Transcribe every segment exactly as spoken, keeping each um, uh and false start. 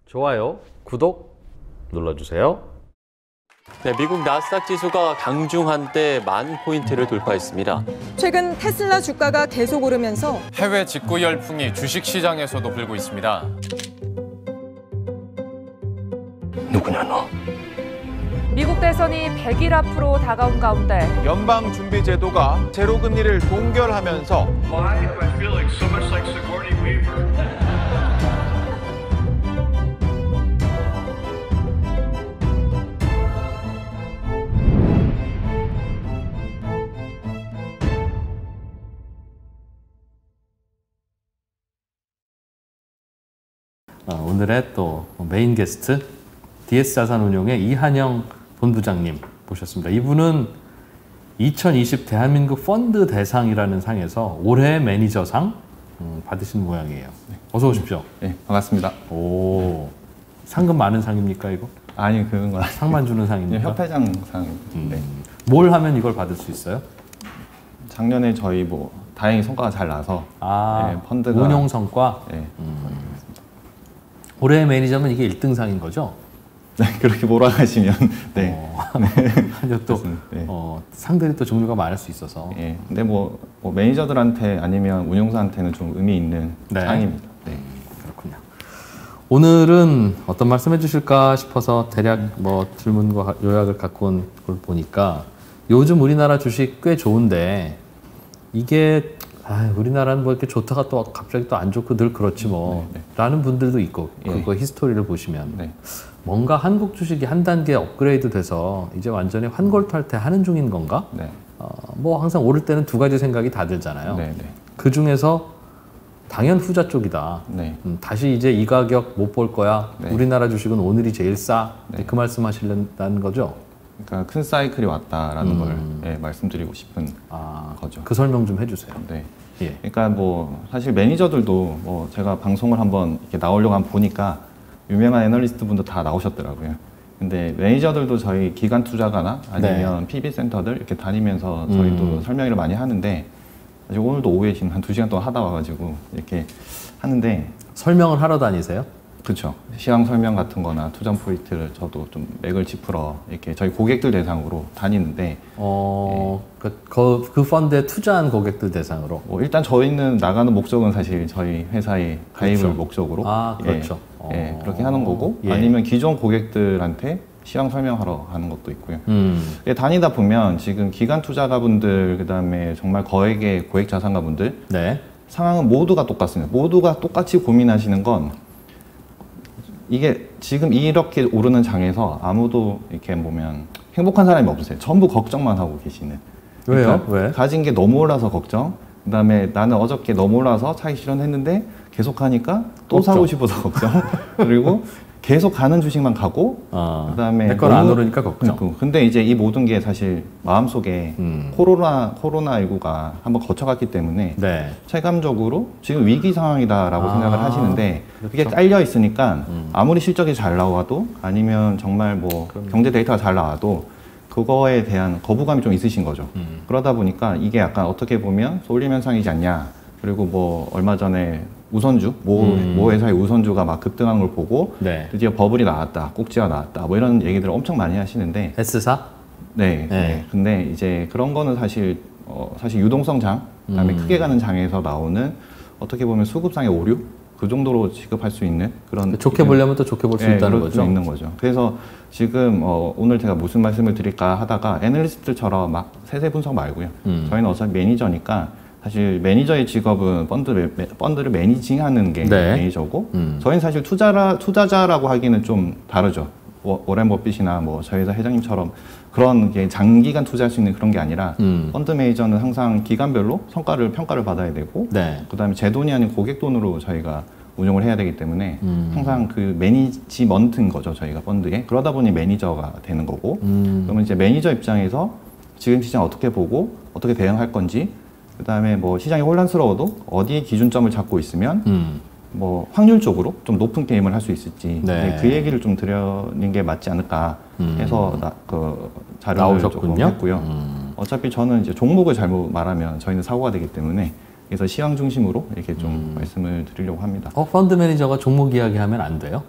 좋아요, 구독 눌러주세요. 네, 미국 나스닥 지수가 강중한 때 만 포인트를 돌파했습니다. 최근 테슬라 주가가 계속 오르면서 해외 직구 열풍이 주식시장에서도 불고 있습니다. 누구냐 너? 미국 대선이 백 일 앞으로 다가온 가운데 연방준비제도가 제로금리를 동결하면서 Why do I feel like so much like Sigourney Weaver? 어, 오늘의 또 메인 게스트 디에스자산운용의 이한영 본부장님 모셨습니다. 이분은 이천이십 대한민국 펀드 대상이라는 상에서 올해 매니저상 음, 받으신 모양이에요. 어서 오십시오. 네, 반갑습니다. 오, 상금 많은 상입니까 이거? 아니, 그런 건 상만 주는 상입니까? 협회장 상. 음, 네. 뭘 하면 이걸 받을 수 있어요? 작년에 저희 뭐 다행히 성과가 잘 나서 아, 네, 펀드가 운용 성과? 네. 음. 올해 매니저면 이게 일 등 상인 거죠? 네, 그렇게 몰아가시면 네. 어, 아니요, 또 네. 어, 상들이 또 종류가 많을 수 있어서. 네. 근데 뭐, 뭐 매니저들한테 아니면 운용사한테는 좀 의미 있는 네. 상입니다. 네. 음, 그렇군요. 오늘은 어떤 말씀 해주실까 싶어서 대략 뭐 질문과 요약을 갖고 온 걸 보니까 요즘 우리나라 주식 꽤 좋은데 이게 아, 우리나라는 뭐 이렇게 좋다가 또 갑자기 또 안 좋고 늘 그렇지 뭐 네, 네. 라는 분들도 있고 예. 그거 히스토리를 보시면 네. 뭔가 한국 주식이 한 단계 업그레이드 돼서 이제 완전히 환골탈태 하는 중인 건가? 네. 어, 뭐 항상 오를 때는 두 가지 생각이 다 들잖아요. 네. 네. 그 중에서 당연 후자 쪽이다. 네. 음, 다시 이제 이 가격 못 볼 거야. 네. 우리나라 주식은 오늘이 제일 싸. 네. 그 말씀 하시려는 거죠? 그러니까 큰 사이클이 왔다라는 음. 걸 네, 말씀드리고 싶은 아, 거죠. 그 설명 좀 해주세요. 네. 예. 그러니까 뭐 사실 매니저들도 뭐 제가 방송을 한번 이렇게 나오려고 한번 보니까 유명한 애널리스트 분도 다 나오셨더라고요. 근데 매니저들도 저희 기관 투자가나 아니면 네. 피비센터들 이렇게 다니면서 저희도 음. 설명을 많이 하는데 사실 오늘도 오후에 지금 한 두 시간 동안 하다 와가지고 이렇게 하는데 설명을 하러 다니세요? 그렇죠. 시황 설명 같은 거나 투자 포인트를 저도 좀 맥을 짚으러 이렇게 저희 고객들 대상으로 다니는데 어, 네. 그, 그 펀드에 투자한 고객들 대상으로? 뭐 일단 저희는 나가는 목적은 사실 저희 회사의 가입을 그렇죠. 목적으로 아, 그렇죠. 예, 예, 어. 그렇게 하는 거고 예. 아니면 기존 고객들한테 시황 설명하러 가는 것도 있고요. 음. 다니다 보면 지금 기관 투자가분들 그다음에 정말 거액의 고액 자산가분들 네. 상황은 모두가 똑같습니다. 모두가 똑같이 고민하시는 건 이게 지금 이렇게 오르는 장에서 아무도 이렇게 보면 행복한 사람이 없으세요. 전부 걱정만 하고 계시는. 왜요? 그러니까 왜? 가진 게 너무 올라서 걱정. 그 다음에 나는 어저께 너무 올라서 사기 실현했는데 계속 하니까 또 걱정. 사고 싶어서 걱정. 그리고 계속 가는 주식만 가고 아, 그다음에 내 건 안 오르니까 걱정. 그러니까. 근데 이제 이 모든 게 사실 마음속에 음. 코로나 코로나십구가 한번 거쳐갔기 때문에 네. 체감적으로 지금 위기 상황이다라고 아, 생각을 하시는데 그렇죠. 그게 깔려 있으니까 음. 아무리 실적이 잘 나와도 아니면 정말 뭐 그럼요. 경제 데이터가 잘 나와도 그거에 대한 거부감이 좀 있으신 거죠. 음. 그러다 보니까 이게 약간 어떻게 보면 쏠림 현상이지 않냐. 그리고 뭐 얼마 전에 우선주, 모, 음. 모 회사의 우선주가 막 급등한 걸 보고 네. 드디어 버블이 나왔다, 꼭지가 나왔다, 뭐 이런 얘기들을 엄청 많이 하시는데 S사? 네, 네. 네. 근데 이제 그런 거는 사실 어, 사실 유동성 장, 그다음에 음. 크게 가는 장에서 나오는 어떻게 보면 수급상의 오류 그 정도로 지급할 수 있는 그런 좋게 보려면 또 좋게 볼 수 네, 있다는 그럴 수 거죠. 있는 거죠. 그래서 지금 어, 오늘 제가 무슨 말씀을 드릴까 하다가 애널리스트처럼 막 세세 분석 말고요. 음. 저희는 어차피 매니저니까 사실 매니저의 직업은 펀드, 펀드를 매니징하는 게 네. 매니저고 음. 저희는 사실 투자라, 투자자라고 하기는 좀 다르죠. 워, 워렌 버핏이나 뭐 저희 회사 회장님처럼 그런 게 장기간 투자할 수 있는 그런 게 아니라 음. 펀드 매니저는 항상 기간별로 성과를 평가를 받아야 되고 네. 그다음에 제 돈이 아닌 고객 돈으로 저희가 운용을 해야 되기 때문에 음. 항상 그 매니지먼트인 거죠 저희가 펀드에. 그러다 보니 매니저가 되는 거고 음. 그러면 이제 매니저 입장에서 지금 시장 어떻게 보고 어떻게 대응할 건지 그다음에 뭐 시장이 혼란스러워도 어디에 기준점을 잡고 있으면 음. 뭐 확률적으로 좀 높은 게임을 할 수 있을지 네. 그 얘기를 좀 드리는 게 맞지 않을까 해서 음. 나, 그 자료를 나오셨군요. 조금 했고요. 음. 어차피 저는 이제 종목을 잘못 말하면 저희는 사고가 되기 때문에 그래서 시황 중심으로 이렇게 좀 음. 말씀을 드리려고 합니다. 어, 펀드 매니저가 종목 이야기하면 안 돼요?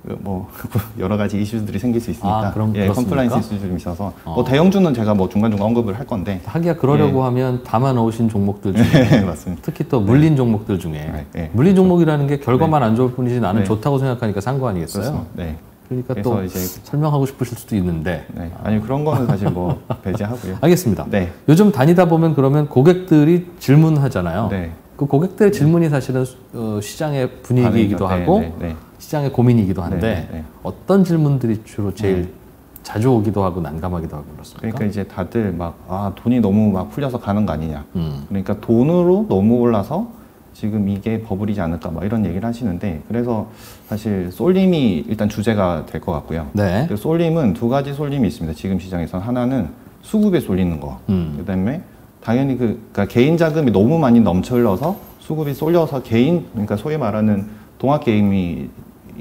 뭐 여러 가지 이슈들이 생길 수 있으니까 아, 그럼 예, 그렇습니까? 컴플라이언스 이슈 좀 있어서 어. 뭐 대형주는 제가 뭐 중간중간 언급을 할 건데 하기야 그러려고 예. 하면 담아 넣으신 종목들 중에 네, 맞습니다. 특히 또 물린 종목들 중에 네, 네. 물린 종목이라는 게 결과만 안 좋을 뿐이지 나는 네. 좋다고 생각하니까 산 거 아니겠어요? 그렇습니다. 네. 그러니까 그래서 또 이제 설명하고 싶으실 수도 있는데 네. 아니 그런 거는 사실 뭐 배제하고요. 알겠습니다. 네. 요즘 다니다 보면 그러면 고객들이 질문하잖아요. 네. 그 고객들의 질문이 사실은 어, 시장의 분위기이기도 반응이죠. 네, 하고 네, 네. 시장의 고민이기도 한데 네, 네, 네. 어떤 질문들이 주로 제일 네. 자주 오기도 하고 난감하기도 하고 그렇습니까? 그러니까 이제 다들 막 아 돈이 너무 막 풀려서 가는 거 아니냐. 음. 그러니까 돈으로 너무 올라서 지금 이게 버블이지 않을까 막 이런 얘기를 하시는데 그래서 사실 쏠림이 일단 주제가 될 것 같고요. 네. 그 쏠림은 두 가지 쏠림이 있습니다. 지금 시장에서 하나는 수급에 쏠리는 거. 음. 그다음에 당연히 그 그러니까 개인 자금이 너무 많이 넘쳐 흘러서 수급이 쏠려서 개인 그러니까 소위 말하는 동학 개미의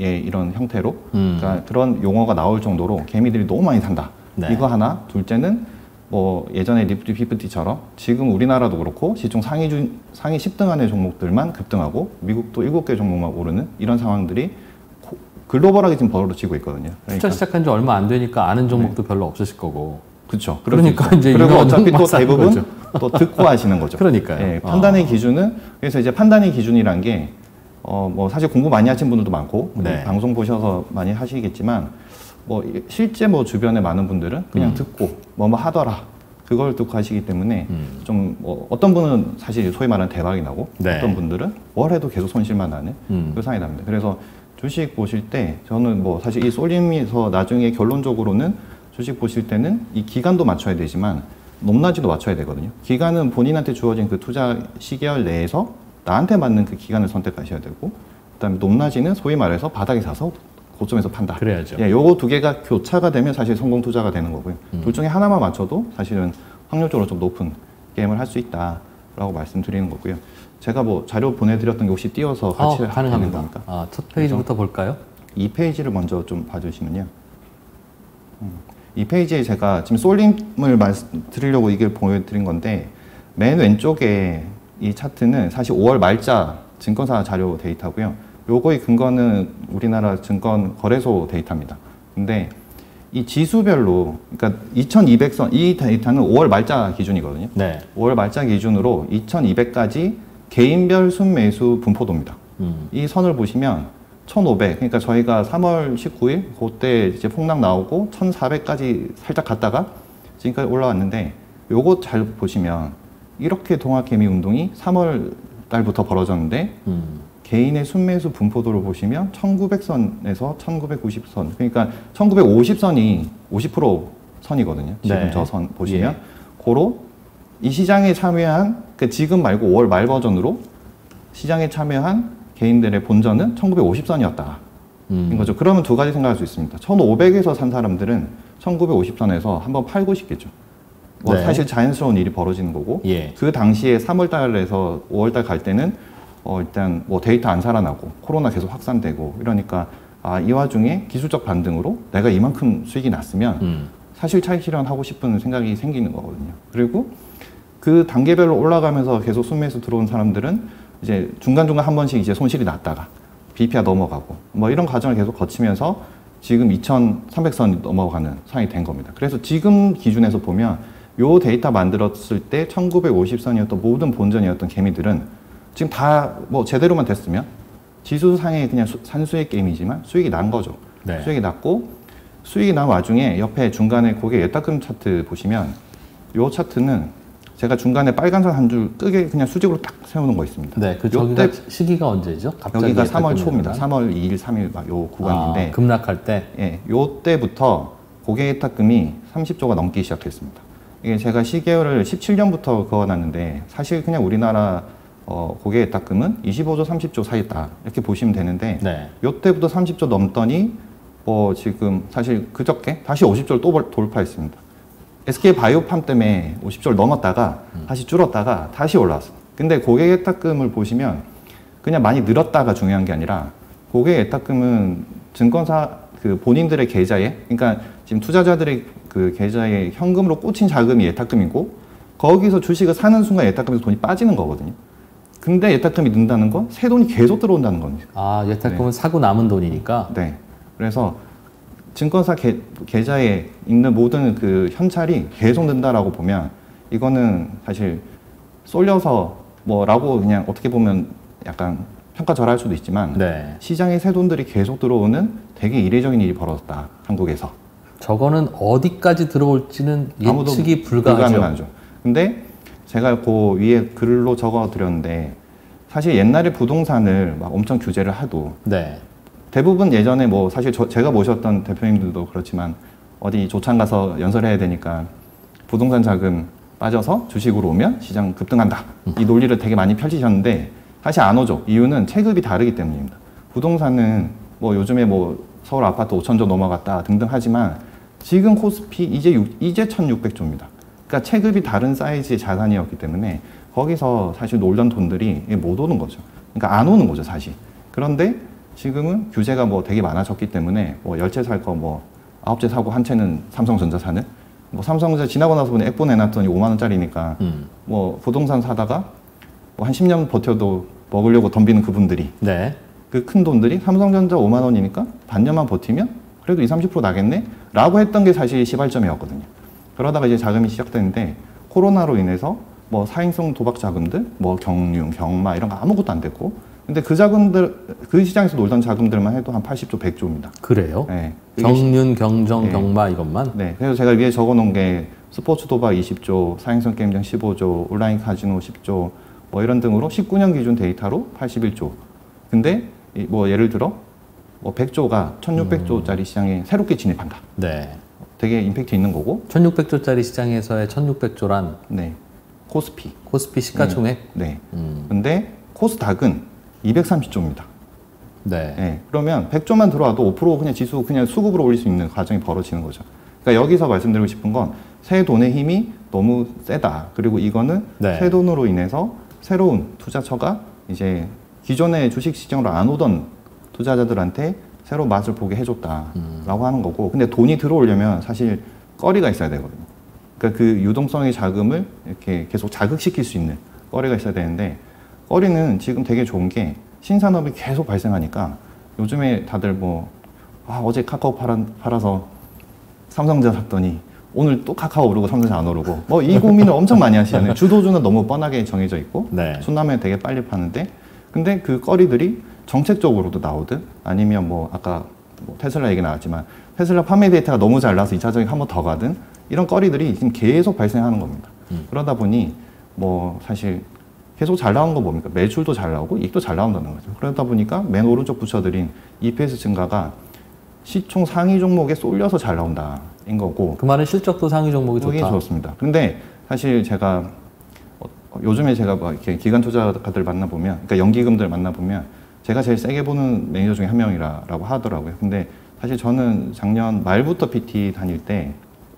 이런 형태로 음. 그러니까 그런 용어가 나올 정도로 개미들이 너무 많이 산다. 네. 이거 하나. 둘째는 뭐 예전에 니프티 피프티처럼 지금 우리나라도 그렇고 시총 상위 중 상위 십 등 안의 종목들만 급등하고 미국도 일곱 개 종목만 오르는 이런 상황들이 고, 글로벌하게 지금 벌어지고 있거든요. 투자 시작한 지 얼마 안 되니까 아는 종목도 별로 없으실 거고. 그렇죠. 그러니까 이제 그리고 유명한 어차피 또 종목만 사는 대부분 거죠. 또 듣고 하시는 거죠. 그러니까요. 예, 판단의 기준은 그래서 이제 판단의 기준이란 게 어 뭐 사실 공부 많이 하신 분들도 많고 네. 방송 보셔서 많이 하시겠지만 뭐 실제 뭐 주변에 많은 분들은 그냥 음. 듣고 뭐 뭐 하더라 그걸 듣고 하시기 때문에 음. 좀 뭐 어떤 분은 사실 소위 말하는 대박이 나고 네. 어떤 분들은 뭘 해도 계속 손실만 나는 음. 그 상황이 납니다. 그래서 주식 보실 때 저는 뭐 사실 이 쏠림에서 나중에 결론적으로는 주식 보실 때는 이 기간도 맞춰야 되지만 높낮이도 맞춰야 되거든요. 기간은 본인한테 주어진 그 투자 시계열 내에서 나한테 맞는 그 기간을 선택하셔야 되고 그다음에 높낮이는 소위 말해서 바닥에 사서 고점에서 판다. 그래야죠. 예, 요거 두 개가 교차가 되면 사실 성공 투자가 되는 거고요. 음. 둘 중에 하나만 맞춰도 사실은 확률적으로 좀 높은 게임을 할 수 있다라고 말씀드리는 거고요. 제가 뭐 자료 보내드렸던 게 혹시 띄워서 같이 어, 가능합니다. 겁니까? 아, 첫 페이지부터 볼까요? 이 페이지를 먼저 좀 봐주시면요. 음, 이 페이지에 제가 지금 쏠림을 말씀드리려고 이걸 보여드린 건데 맨 왼쪽에 이 차트는 사실 오월 말자 증권사 자료 데이터고요. 요거의 근거는 우리나라 증권 거래소 데이터입니다. 근데 이 지수별로 그러니까 이천이백 선 이 데이터는 오월 말자 기준이거든요. 네. 오월 말자 기준으로 이천이백까지 개인별 순매수 분포도입니다. 음. 이 선을 보시면 천오백 그러니까 저희가 삼월 십구일 그때 이제 폭락 나오고 천사백까지 살짝 갔다가 지금까지 올라왔는데 요거 잘 보시면 이렇게 동학개미 운동이 삼월 달부터 벌어졌는데 음. 개인의 순매수 분포도를 보시면 천구백 선에서 천구백구십 선 그러니까 천구백오십 선이 오십 퍼센트 선이거든요. 지금 네. 저 선 보시면 예. 고로 이 시장에 참여한 그러니까 지금 말고 오월 말 버전으로 시장에 참여한 개인들의 본전은 천구백오십 선이었다. 음. 인 거죠. 그러면 두 가지 생각할 수 있습니다. 천오백에서 산 사람들은 천구백오십 선에서 한번 팔고 싶겠죠. 뭐 네. 사실 자연스러운 일이 벌어지는 거고 예. 그 당시에 삼월 달에서 오월 달 갈 때는 어 일단 뭐 데이터 안 살아나고 코로나 계속 확산되고 이러니까 아, 이 와중에 기술적 반등으로 내가 이만큼 수익이 났으면 음. 사실 사실 차익 실현하고 싶은 생각이 생기는 거거든요. 그리고 그 단계별로 올라가면서 계속 순매수 들어온 사람들은 이제 중간중간 한 번씩 이제 손실이 났다가 비피가 넘어가고 뭐 이런 과정을 계속 거치면서 지금 이천삼백 선 넘어가는 상황이 된 겁니다. 그래서 지금 기준에서 보면 요 데이터 만들었을 때 천구백오십 선이었던 모든 본전이었던 개미들은 지금 다 뭐 제대로만 됐으면 지수상의 그냥 수, 산수의 게임이지만 수익이 난 거죠. 네. 수익이 났고 수익이 난 와중에 옆에 중간에 고객 예탁금 차트 보시면 요 차트는 제가 중간에 빨간선 한 줄 끄게 그냥 수직으로 딱 세우는 거 있습니다. 네, 그 요때 저기가 시기가 언제죠? 갑자기 여기가 삼월 예탁금이 초입니다. 오르나? 삼월 이일, 삼일 막 요 구간인데 아, 급락할 때. 예, 요 때부터 고객 예탁금이 삼십조가 넘기 시작했습니다. 이게 제가 시계열을 십칠 년부터 그어놨는데 사실 그냥 우리나라 어, 고객 예탁금은 이십오조, 삼십조 사이다 이렇게 보시면 되는데 네. 요 때부터 삼십조 넘더니 뭐 지금 사실 그저께 다시 오십조를 또 돌파했습니다. 에스케이 바이오팜 때문에 오십조를 넘었다가 음. 다시 줄었다가 다시 올라왔어요. 근데 고객 예탁금을 보시면 그냥 많이 늘었다가 중요한 게 아니라 고객 예탁금은 증권사 그 본인들의 계좌에 그러니까 지금 투자자들의 그 계좌에 현금으로 꽂힌 자금이 예탁금이고 거기서 주식을 사는 순간 예탁금에서 돈이 빠지는 거거든요. 근데 예탁금이 는다는 건 새 돈이 계속 들어온다는 겁니다. 아, 예탁금은 사고 남은 돈이니까. 네. 그래서 증권사 계, 계좌에 있는 모든 그 현찰이 계속 는다라고 보면 이거는 사실 쏠려서 뭐라고 그냥 어떻게 보면 약간 평가절하할 수도 있지만 네. 시장에 새 돈들이 계속 들어오는 되게 이례적인 일이 벌어졌다. 한국에서. 저거는 어디까지 들어올지는 예측이 불가하죠. 불가능하죠. 근데 제가 그 위에 글로 적어 드렸는데 사실 옛날에 부동산을 막 엄청 규제를 하도 네. 대부분 예전에 뭐 사실 저, 제가 모셨던 대표님들도 그렇지만 어디 조찬 가서 연설해야 되니까 부동산 자금 빠져서 주식으로 오면 시장 급등한다. 이 논리를 되게 많이 펼치셨는데 사실 안 오죠. 이유는 체급이 다르기 때문입니다. 부동산은 뭐 요즘에 뭐 서울 아파트 오천조 넘어갔다 등등 하지만 지금 코스피 이제 육, 이제 천육백조입니다. 그러니까 체급이 다른 사이즈의 자산이었기 때문에 거기서 사실 놀던 돈들이 못 오는 거죠. 그러니까 안 오는 거죠, 사실. 그런데 지금은 규제가 뭐 되게 많아졌기 때문에 뭐 열 채 살 거 뭐 아홉 채 사고 한 채는 삼성전자 사는 뭐 삼성전자 지나고 나서 보니 액보 내놨더니 오만 원짜리니까 음. 뭐 부동산 사다가 뭐 한 십 년 버텨도 먹으려고 덤비는 그분들이 네. 그 큰 돈들이 삼성전자 오만 원이니까 반년만 버티면 그래도 이십, 삼십 퍼센트 나겠네? 라고 했던 게 사실 시발점이었거든요. 그러다가 이제 자금이 시작되는데 코로나로 인해서 뭐 사행성 도박 자금들, 뭐 경륜, 경마 이런 거 아무것도 안 됐고 근데 그 자금들, 그 시장에서 놀던 자금들만 해도 한 팔십조, 백조입니다. 그래요? 네. 경륜, 경정, 네. 경마 이것만? 네. 그래서 제가 위에 적어 놓은 게 스포츠 도박 이십조, 사행성 게임장 십오조, 온라인 카지노 십조 뭐 이런 등으로 십구 년 기준 데이터로 팔십일조. 근데 뭐 예를 들어 뭐 백조가 천육백조짜리 시장에 새롭게 진입한다. 네. 되게 임팩트 있는 거고. 천육백조짜리 시장에서의 천육백조란 네. 코스피. 코스피 시가총액? 네. 네. 음. 근데 코스닥은 이백삼십조입니다. 네. 네. 그러면 백조만 들어와도 오 퍼센트 그냥 지수 그냥 수급으로 올릴 수 있는 과정이 벌어지는 거죠. 그러니까 여기서 말씀드리고 싶은 건 새 돈의 힘이 너무 세다. 그리고 이거는 네. 새 돈으로 인해서 새로운 투자처가 이제 기존의 주식 시장으로 안 오던 투자자들한테 새로 맛을 보게 해줬다라고 음. 하는 거고. 근데 돈이 들어오려면 사실 거리가 있어야 되거든요. 그러니까 그 유동성의 자금을 이렇게 계속 자극시킬 수 있는 거리가 있어야 되는데 거리는 지금 되게 좋은 게 신산업이 계속 발생하니까 요즘에 다들 뭐 아, 어제 카카오 팔아, 팔아서 삼성전자 샀더니 오늘 또 카카오 오르고 삼성전자 안 오르고 뭐 이 고민을 엄청 많이 하시잖아요. 주도주는 너무 뻔하게 정해져 있고 네. 순나면 되게 빨리 파는데 근데 그 거리들이 정책적으로도 나오든 아니면 뭐 아까 뭐 테슬라 얘기 나왔지만 테슬라 판매 데이터가 너무 잘 나와서 이 차 전지 한 번 더 가든 이런 거리들이 지금 계속 발생하는 겁니다. 음. 그러다 보니 뭐 사실 계속 잘 나오는 거 뭡니까? 매출도 잘 나오고 이익도 잘 나온다는 거죠. 그러다 보니까 맨 오른쪽 붙여드린 이피에스 증가가 시총 상위 종목에 쏠려서 잘 나온다인 거고. 그 말은 실적도 상위 종목이 그게 좋다. 좋습니다. 근데 사실 제가 어, 요즘에 제가 막 이렇게 기관 투자가들 만나보면, 그러니까 연기금들 만나보면 제가 제일 세게 보는 매니저 중에 한 명이라고 하더라고요. 근데 사실 저는 작년 말부터 피티 다닐 때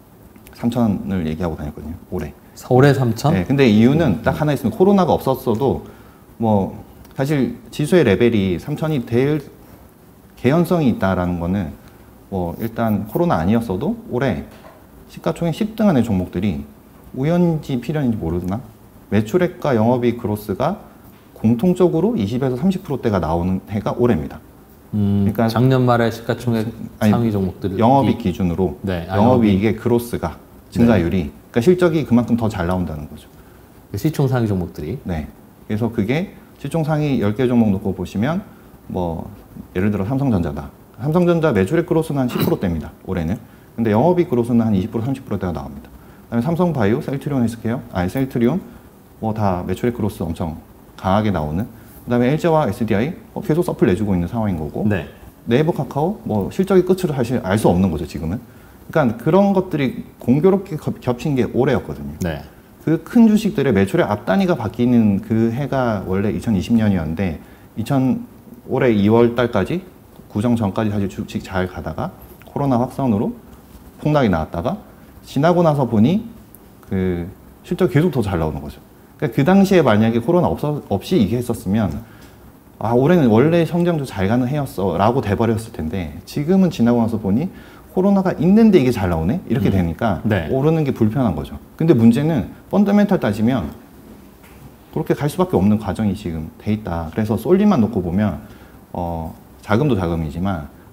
삼천을 얘기하고 다녔거든요. 올해. 올해 삼천? 네, 근데 이유는 딱 하나 있으면 코로나가 없었어도 뭐 사실 지수의 레벨이 삼천이 될 개연성이 있다라는 거는 뭐 일단 코로나 아니었어도 올해 시가총액 십 등 안의 종목들이 우연인지 필연인지 모르나 매출액과 영업이익 그로스가 공통적으로 이십에서 삼십 퍼센트대가 나오는 해가 올해입니다. 음, 그러니까 작년 말에 시가총액 아니, 상위 종목들 영업이익 기준으로 네, 아, 영업이익의 그로스가 증가율이 그러니까 실적이 그만큼 더 잘 나온다는 거죠. 시총 상위 종목들이. 네. 그래서 그게 시총 상위 열 개 종목 놓고 보시면 뭐 예를 들어 삼성전자다. 삼성전자 매출액 그로스는 한 십 퍼센트대입니다. 올해는. 근데 영업이익 그로스는 한 이십 퍼센트, 삼십 퍼센트대가 나옵니다. 그다음에 삼성바이오, 셀트리온 헬스케어, 아니 셀트리온 뭐 다 매출액 그로스 엄청 강하게 나오는. 그다음에 엘지와 에스디아이 어, 계속 서플 내주고 있는 상황인 거고. 네. 네이버, 카카오 뭐 실적의 끝을 사실 알 수 없는 거죠 지금은. 그러니까 그런 것들이 공교롭게 겹친 게 올해였거든요. 네. 그 큰 주식들의 매출의 앞 단위가 바뀌는 그 해가 원래 이천이십 년이었는데 이천 올해 이월 달까지 구정 전까지 사실 주식 잘 가다가 코로나 확산으로 폭락이 나왔다가 지나고 나서 보니 그 실적 계속 더 잘 나오는 거죠. 그러니까 그 당시에 만약에 코로나 없어, 없이 이게 했었으면 아 올해는 원래 성장도 잘 가는 해였어 라고 돼버렸을 텐데 지금은 지나고 나서 보니 코로나가 있는데 이게 잘 나오네? 이렇게 음. 되니까 네. 오르는 게 불편한 거죠. 근데 문제는 펀더멘탈 따지면 그렇게 갈 수밖에 없는 과정이 지금 돼 있다. 그래서 솔리만 놓고 보면 어, 자금도 자금이지만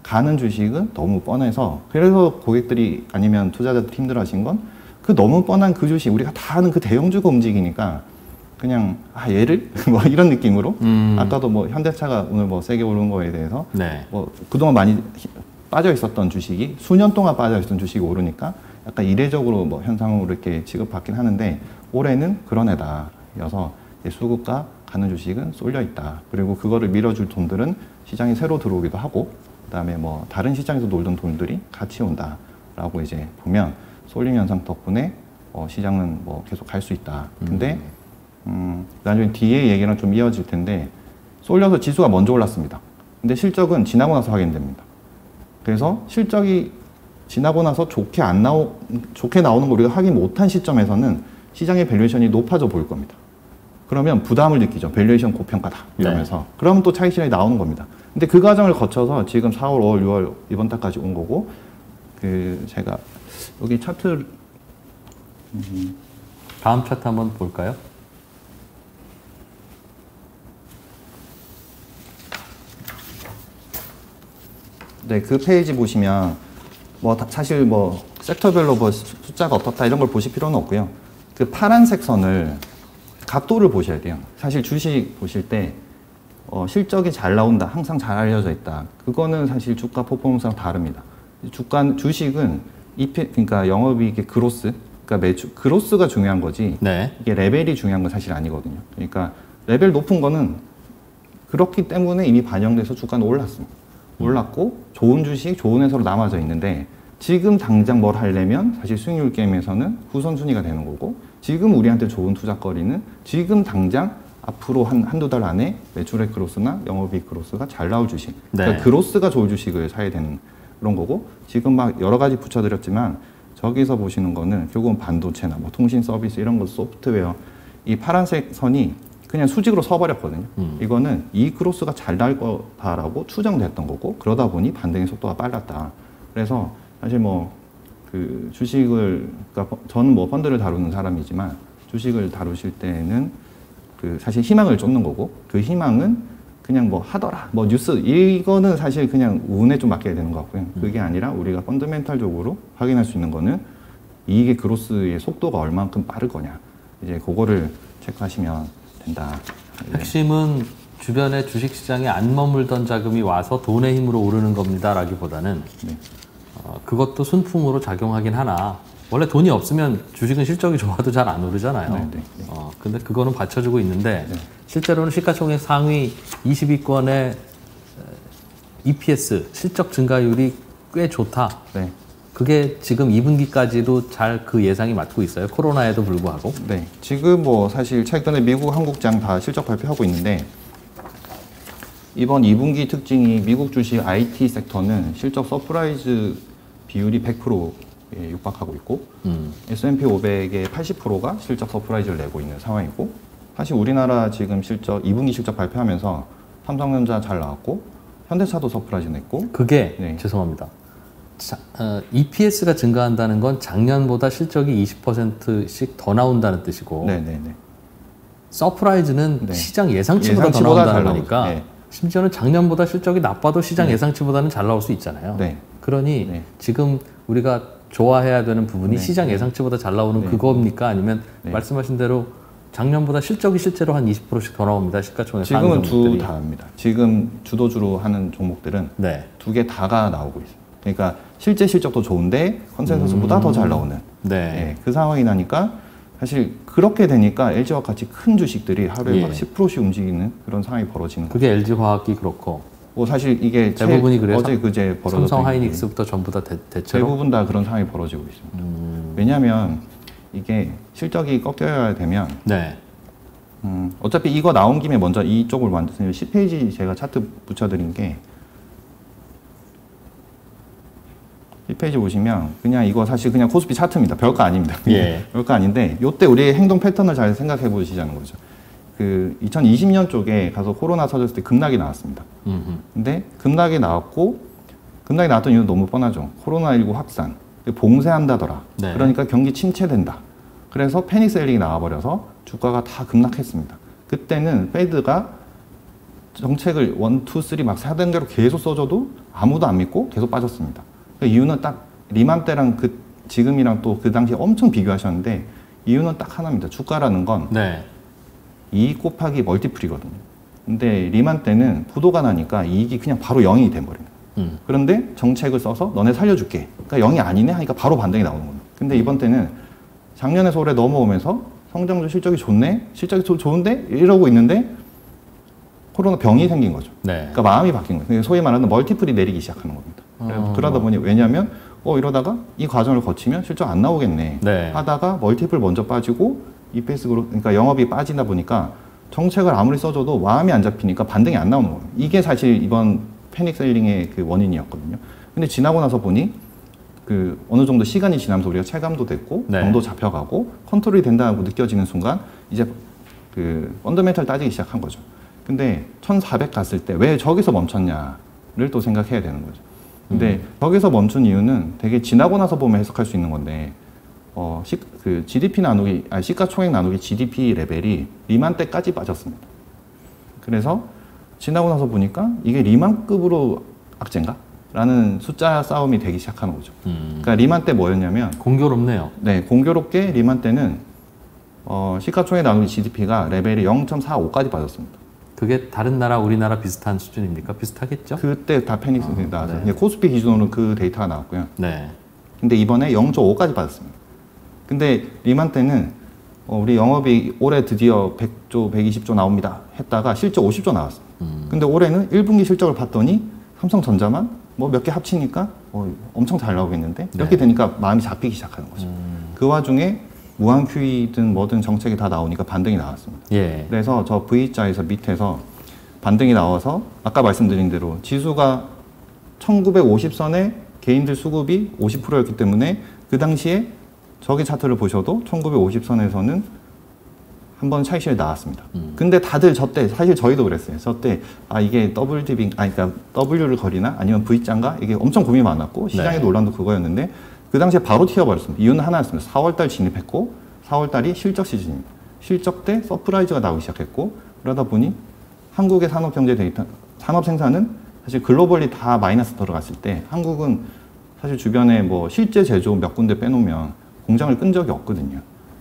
가는 주식은 너무 뻔해서 그래서 고객들이 아니면 투자자들 힘들어하신 건 그 너무 뻔한 그 주식 우리가 다 아는 그 대형주가 움직이니까 그냥 아 얘를 뭐 이런 느낌으로 음. 아까도 뭐 현대차가 오늘 뭐 세게 오른 거에 대해서 네. 뭐 그동안 많이 빠져 있었던 주식이 수년 동안 빠져 있었던 주식이 오르니까 약간 이례적으로 뭐 현상으로 이렇게 취급받긴 하는데 올해는 그런 해다여서 수급과 가는 주식은 쏠려 있다. 그리고 그거를 밀어줄 돈들은 시장에 새로 들어오기도 하고 그다음에 뭐 다른 시장에서 놀던 돈들이 같이 온다라고 이제 보면 쏠림 현상 덕분에 어 시장은 뭐 계속 갈 수 있다. 근데 음, 나중에 뒤에 얘기랑 좀 이어질 텐데 쏠려서 지수가 먼저 올랐습니다. 근데 실적은 지나고 나서 확인됩니다. 그래서 실적이 지나고 나서 좋게 안 나오 좋게 나오는 거 우리가 확인 못한 시점에서는 시장의 밸류에이션이 높아져 보일 겁니다. 그러면 부담을 느끼죠. 밸류에이션 고평가다 이러면서. 네. 그러면 또 차익 실현이 나오는 겁니다. 근데 그 과정을 거쳐서 지금 사월, 오월, 유월 이번 달까지 온 거고 그 제가 여기 차트 음. 다음 차트 한번 볼까요? 네, 그 페이지 보시면 뭐 사실 뭐 섹터별로 뭐 숫자가 어떻다 이런 걸 보실 필요는 없고요. 그 파란색 선을 각도를 보셔야 돼요. 사실 주식 보실 때 어, 실적이 잘 나온다, 항상 잘 알려져 있다. 그거는 사실 주가 퍼포먼스랑 다릅니다. 주가 주식은 이 그러니까 영업이익의 그로스, 그러니까 매출 그로스가 중요한 거지. 네. 이게 레벨이 중요한 건 사실 아니거든요. 그러니까 레벨 높은 거는 그렇기 때문에 이미 반영돼서 주가는 올랐습니다. 올랐고 좋은 주식, 좋은 회사로 남아져 있는데 지금 당장 뭘 하려면 사실 수익률 게임에서는 후선순위가 되는 거고 지금 우리한테 좋은 투자거리는 지금 당장 앞으로 한, 한두 달 안에 매출의 그로스나 영업이익 그로스가 잘 나올 주식. 네. 그러니까 그로스가 좋을 주식을 사야 되는 그런 거고 지금 막 여러 가지 붙여드렸지만 저기서 보시는 거는 결국은 반도체나 뭐 통신 서비스 이런 거 소프트웨어 이 파란색 선이 그냥 수직으로 서버렸거든요. 음. 이거는 이 크로스가 잘 날 거다라고 추정됐던 거고 그러다 보니 반등의 속도가 빨랐다. 그래서 사실 뭐 그 주식을 그러니까 저는 뭐 펀드를 다루는 사람이지만 주식을 다루실 때는 그 사실 희망을 쫓는 거고 그 희망은 그냥 뭐 하더라 뭐 뉴스 이거는 사실 그냥 운에 좀 맡겨야 되는 것 같고요. 그게 아니라 우리가 펀더멘탈적으로 확인할 수 있는 거는 이익의 그로스의 속도가 얼만큼 빠를 거냐 이제 그거를 체크하시면 된다. 핵심은 주변에 주식시장에 안 머물던 자금이 와서 돈의 힘으로 오르는 겁니다라기보다는 네. 어, 그것도 순풍으로 작용하긴 하나 원래 돈이 없으면 주식은 실적이 좋아도 잘 안 오르잖아요. 네, 네, 네. 어, 근데 그거는 받쳐주고 있는데 네. 실제로는 시가총액 상위 이십 위권의 이피에스 실적 증가율이 꽤 좋다. 네. 그게 지금 이 분기까지도 잘 그 예상이 맞고 있어요. 코로나에도 불구하고. 네. 지금 뭐 사실 최근에 미국, 한국장 다 실적 발표하고 있는데 이번 이 분기 특징이 미국 주식 아이티 섹터는 실적 서프라이즈 비율이 백 퍼센트에 육박하고 있고 음. 에스 앤 피 오백의 팔십 퍼센트가 실적 서프라이즈를 내고 있는 상황이고 사실 우리나라 지금 실적 이 분기 실적 발표하면서 삼성전자 잘 나왔고 현대차도 서프라이즈 냈고 그게 네. 죄송합니다. 자, 어, 이피에스가 증가한다는 건 작년보다 실적이 이십 퍼센트씩 더 나온다는 뜻이고 네네네. 서프라이즈는 네. 시장 예상치보다, 예상치보다 더 나온다는 거니까 네. 심지어는 작년보다 실적이 나빠도 시장 네. 예상치보다는 잘 나올 수 있잖아요. 네. 그러니 네. 지금 우리가 좋아해야 되는 부분이 네. 시장 예상치보다 잘 나오는 네. 그겁니까? 아니면 네. 말씀하신 대로 작년보다 실적이 실제로 한 이십 퍼센트씩 더 나옵니다. 시가총액 상위 지금은 종목들이. 두 다입니다. 지금 주도주로 하는 종목들은 네. 두 개 다가 나오고 있습니다. 그러니까 실제 실적도 좋은데 컨센서스보다 음. 더 잘 나오는 네. 네, 그 상황이 나니까 사실 그렇게 되니까 엘지와 같이 큰 주식들이 하루에 예. 막 십 퍼센트씩 움직이는 그런 상황이 벌어지는 그게 거죠. 엘지화학이 그렇고 뭐 사실 이게 대부분이 그래서 어제 그제 벌어졌던 삼성 하이닉스부터 전부 다 대, 대체로 대부분 다 그런 상황이 벌어지고 있습니다. 음. 왜냐하면 이게 실적이 꺾여야 되면 네. 음, 어차피 이거 나온 김에 먼저 이쪽을 만드세요. 십 페이지 제가 차트 붙여드린 게 이 페이지 보시면 그냥 이거 사실 그냥 코스피 차트입니다. 별거 아닙니다. 예. 별거 아닌데 이때 우리의 행동 패턴을 잘 생각해 보시자는 거죠. 그 이천이십 년 쪽에 가서 코로나 터졌을 때 급락이 나왔습니다. 음흠. 근데 급락이 나왔고 급락이 나왔던 이유는 너무 뻔하죠. 코로나십구 확산, 봉쇄한다더라. 네. 그러니까 경기 침체된다. 그래서 패닉 셀링이 나와버려서 주가가 다 급락했습니다. 그때는 페드가 정책을 원, 투, 쓰리 막 사던 대로 계속 써줘도 아무도 안 믿고 계속 빠졌습니다. 그 이유는 딱 리만 때랑 그 지금이랑 또 그 당시에 엄청 비교하셨는데 이유는 딱 하나입니다. 주가라는 건 네. 이익 곱하기 멀티플이거든요. 근데 리만 때는 부도가 나니까 이익이 그냥 바로 영이 돼버립니다. 음. 그런데 정책을 써서 너네 살려줄게. 그러니까 영이 아니네 하니까 바로 반등이 나오는 겁니다. 근데 이번 때는 작년에서 올해 넘어오면서 성장률 실적이 좋네? 실적이 조, 좋은데? 이러고 있는데 코로나 병이 생긴 거죠. 네. 그러니까 마음이 바뀐 거예요. 소위 말하는 멀티플이 내리기 시작하는 겁니다. 어. 그러다 보니 왜냐하면 어 이러다가 이 과정을 거치면 실적 안 나오겠네 네. 하다가 멀티플 먼저 빠지고 이피에스 그로 그러니까 영업이 빠지다 보니까 정책을 아무리 써줘도 마음이 안 잡히니까 반등이 안 나오는 거예요. 이게 사실 이번 패닉 셀링의 그 원인이었거든요. 근데 지나고 나서 보니 그 어느 정도 시간이 지나면서 우리가 체감도 됐고 네. 병도 잡혀가고 컨트롤이 된다고 느껴지는 순간 이제 그 펀더멘탈 따지기 시작한 거죠. 근데 천사백 갔을 때 왜 저기서 멈췄냐를 또 생각해야 되는 거죠. 근데 음. 저기서 멈춘 이유는 되게 지나고 나서 보면 해석할 수 있는 건데 어, 시, 그 지디피 나누기, 아니 시가총액 나누기 지디피 레벨이 리만 때까지 빠졌습니다. 그래서 지나고 나서 보니까 이게 리만급으로 악재인가? 라는 숫자 싸움이 되기 시작하는 거죠. 음. 그러니까 리만 때 뭐였냐면 공교롭네요. 네, 공교롭게 리만 때는 어, 시가총액 나누기 지디피가 레벨이 영 점 사오까지 빠졌습니다. 그게 다른 나라, 우리나라 비슷한 수준입니까? 비슷하겠죠? 그때 다 패닉 아, 나왔어요. 네. 코스피 기준으로는 그 데이터가 나왔고요. 네. 근데 이번에 영 점 오까지 빠졌습니다. 근데 리만 때는 어, 우리 영업이 올해 드디어 백조, 백이십조 나옵니다 했다가 실적 오십조 나왔어요. 음. 근데 올해는 일 분기 실적을 봤더니 삼성전자만 뭐 몇 개 합치니까 어, 엄청 잘 나오겠는데 이렇게 네. 되니까 마음이 잡히기 시작하는 거죠. 음. 그 와중에 무한 큐이든 뭐든 정책이 다 나오니까 반등이 나왔습니다. 예. 그래서 저 V자에서 밑에서 반등이 나와서 아까 말씀드린 대로 지수가 천구백오십 선에 개인들 수급이 오십 퍼센트였기 때문에 그 당시에 저기 차트를 보셔도 천구백오십 선에서는 한번 차익실이 나왔습니다. 음. 근데 다들 저때 사실 저희도 그랬어요. 저때 아 이게 더블 디빙 아니 그러니까 W를 거리나 아니면 V자인가 이게 엄청 고민이 많았고 시장의 네. 논란도 그거였는데 그 당시에 바로 튀어버렸습니다. 이유는 하나였습니다. 사월달 진입했고 사월달이 실적 시즌입니다. 실적 때 서프라이즈가 나오기 시작했고 그러다 보니 한국의 산업경제 데이터, 산업생산은 사실 글로벌리 다 마이너스 들어갔을 때 한국은 사실 주변에 뭐 실제 제조업 몇 군데 빼놓으면 공장을 끈 적이 없거든요.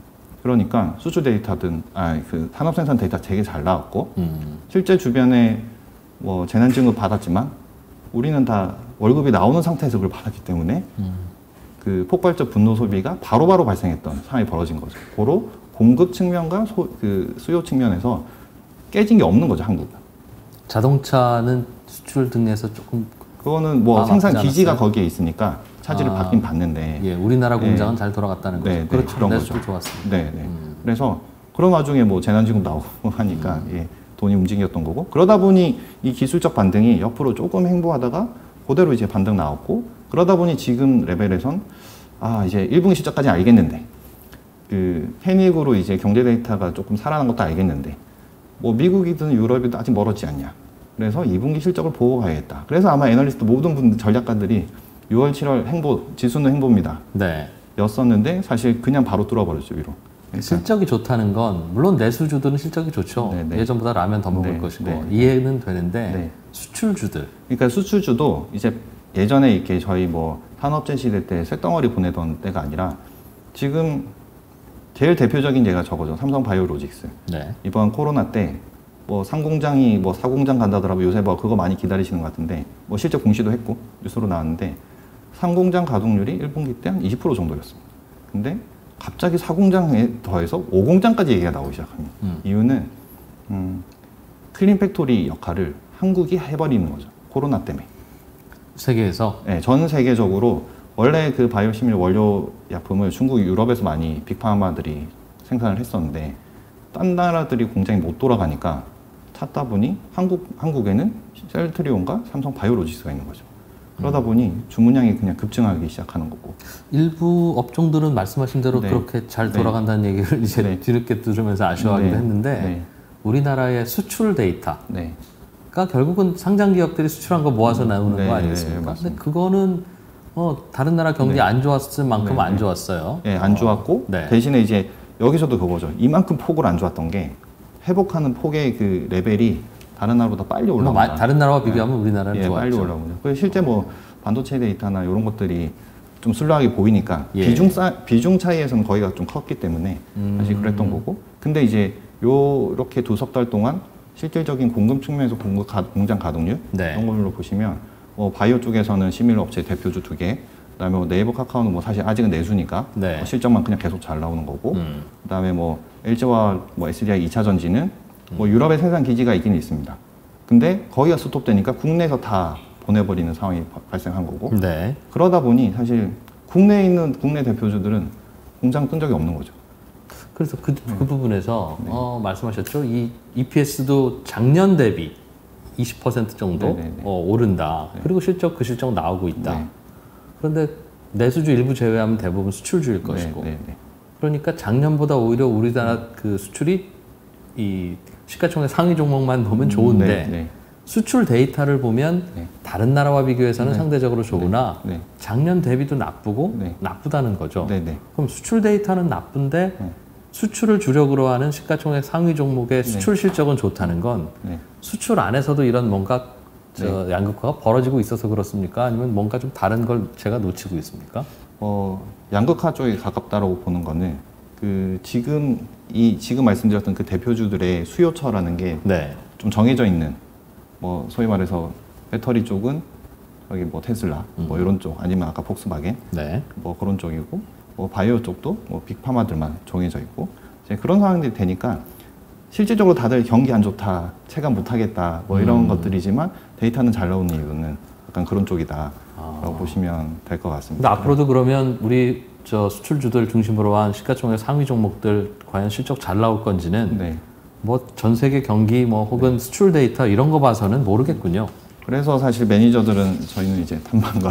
그러니까 수출 데이터든 아 그 산업생산 데이터 되게 잘 나왔고 음. 실제 주변에 뭐 재난지원금 받았지만 우리는 다 월급이 나오는 상태에서 그걸 받았기 때문에 음. 그 폭발적 분노 소비가 바로바로 바로 발생했던 상황이 벌어진 거죠. 고로 공급 측면과 소, 그 수요 측면에서 깨진 게 없는 거죠, 한국은. 자동차는 수출 등에서 조금 그거는 뭐 생산 기지가 거기에 있으니까 차질을 아, 받긴 받는데. 예, 우리나라 공장은 네. 잘 돌아갔다는 거죠. 네, 그렇죠. 그런 거죠. 좋았습니다. 네, 네. 음. 그래서 그런 와중에 뭐 재난지금 나오고 하니까 음. 예, 돈이 움직였던 거고. 그러다 보니 이 기술적 반등이 옆으로 조금 행보하다가 그대로 이제 반등 나왔고. 그러다 보니 지금 레벨에선 아 이제 일 분기 실적까지 알겠는데 그 패닉으로 이제 경제 데이터가 조금 살아난 것도 알겠는데 뭐 미국이든 유럽이든 아직 멀었지 않냐. 그래서 이 분기 실적을 보고 가야겠다. 그래서 아마 애널리스트 모든 분 전략가들이 유월, 칠월 행보 지수는 행보입니다. 네. 였었는데 사실 그냥 바로 뚫어버렸죠 위로. 그러니까. 실적이 좋다는 건 물론 내수주들은 실적이 좋죠. 네네. 예전보다 라면 더 먹을 네, 것이고 네. 이해는 되는데 네. 수출주들. 그러니까 수출주도 이제 예전에 이렇게 저희 뭐 산업재 시대 때 쇳덩어리 보내던 때가 아니라 지금 제일 대표적인 예가 저거죠. 삼성바이오로직스. 네. 이번 코로나 때 뭐 상공장이 뭐 사공장 간다더라고 요새 뭐 그거 많이 기다리시는 것 같은데 뭐 실제 공시도 했고 뉴스로 나왔는데 상공장 가동률이 일 분기 때 한 이십 퍼센트 정도였습니다. 근데 갑자기 사공장에 더해서 오공장까지 얘기가 나오기 시작합니다. 음. 이유는 음, 클린 팩토리 역할을 한국이 해버리는 거죠. 코로나 때문에. 세계에서? 네, 전 세계적으로 원래 그 바이오시밀 원료 약품을 중국, 유럽에서 많이 빅파마들이 생산을 했었는데 딴 나라들이 공장이 못 돌아가니까 찾다 보니 한국, 한국에는 셀트리온과 삼성 바이오로직스가 있는 거죠. 그러다 보니 주문량이 그냥 급증하기 시작하는 거고. 일부 업종들은 말씀하신 대로 네. 그렇게 잘 돌아간다는 네. 얘기를 이제 네. 뒤늦게 들으면서 아쉬워하기도 네. 했는데 네. 우리나라의 수출 데이터가 네. 결국은 상장 기업들이 수출한 거 모아서 나오는 네. 거 아니겠습니까? 네. 근데 그거는 어, 다른 나라 경기 네. 안 좋았을 만큼 네. 안 좋았어요. 네, 안 좋았고 네. 대신에 이제 여기서도 그거죠. 이만큼 폭을 안 좋았던 게 회복하는 폭의 그 레벨이 다른 나라보다 빨리 뭐 올라온다. 마- 다른 나라와 비교하면 우리나라는 예, 좋았죠. 빨리 올라오죠. 그래서 실제 뭐 반도체 데이터나 이런 것들이 좀 슬로하게 보이니까 예. 비중 사, 비중 차이에서는 거기가 좀 컸기 때문에 음. 사실 그랬던 거고. 근데 이제 요렇게 두 석 달 동안 실질적인 공급 측면에서 공급 가, 공장 가동률 네. 이런 걸로 보시면 뭐 바이오 쪽에서는 시밀러 업체 대표주 두 개, 그다음에 뭐 네이버 카카오는 뭐 사실 아직은 내수니까 네. 뭐 실적만 그냥 계속 잘 나오는 거고. 음. 그다음에 뭐 엘지와 뭐 에스디아이 이 차 전지는 뭐 유럽에 생산 기지가 있긴 있습니다. 근데 거기가 스톱되니까 국내에서 다 보내버리는 상황이 바- 발생한 거고. 네. 그러다 보니 사실 국내에 있는 국내 대표주들은 공장 뜬 적이 없는 거죠. 그래서 그, 그 부분에서 네. 어, 말씀하셨죠. 이 이피에스도 작년 대비 이십 퍼센트 정도 네, 네, 네. 어, 오른다. 네. 그리고 실적 그 실적 나오고 있다. 네. 그런데 내수주 일부 제외하면 대부분 수출주일 것이고. 네, 네, 네. 그러니까 작년보다 오히려 우리나라 그 수출이 이 시가총액 상위 종목만 보면 좋은데 네, 네. 수출 데이터를 보면 네. 다른 나라와 비교해서는 네. 상대적으로 좋으나 네. 작년 대비도 나쁘고 네. 나쁘다는 거죠. 네, 네. 그럼 수출 데이터는 나쁜데 네. 수출을 주력으로 하는 시가총액 상위 종목의 수출 실적은 좋다는 건 네. 수출 안에서도 이런 뭔가 저 양극화가 벌어지고 있어서 그렇습니까? 아니면 뭔가 좀 다른 걸 제가 놓치고 있습니까? 어, 양극화 쪽에 가깝다라고 보는 거는 그 지금 이 지금 말씀드렸던 그 대표주들의 수요처라는 게 좀 네. 정해져 있는 뭐 소위 말해서 배터리 쪽은 여기 뭐 테슬라 음. 뭐 이런 쪽 아니면 아까 폭스바겐 네. 뭐 그런 쪽이고 뭐 바이오 쪽도 뭐 빅파마들만 정해져 있고 이제 그런 상황들이 되니까 실질적으로 다들 경기 안 좋다 체감 못하겠다 뭐 이런 음. 것들이지만 데이터는 잘 나오는 이유는 약간 그런 쪽이다라고 아. 보시면 될 것 근데 같습니다. 앞으로도 그러면 우리 저 수출주들 중심으로 한 시가총액 상위 종목들 과연 실적 잘 나올 건지는 네. 뭐 전 세계 경기 뭐 혹은 수출 데이터 이런 거 봐서는 모르겠군요. 그래서 사실 매니저들은 저희는 이제 탐방과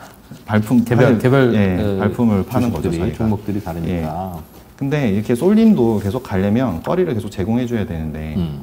발품 개별 사실, 개별 예, 어, 발품을 파는 거죠. 주식들이, 저희가. 종목들이 다르니까. 근데 이렇게 쏠림도 계속 가려면 거리를 계속 제공해 줘야 되는데 음.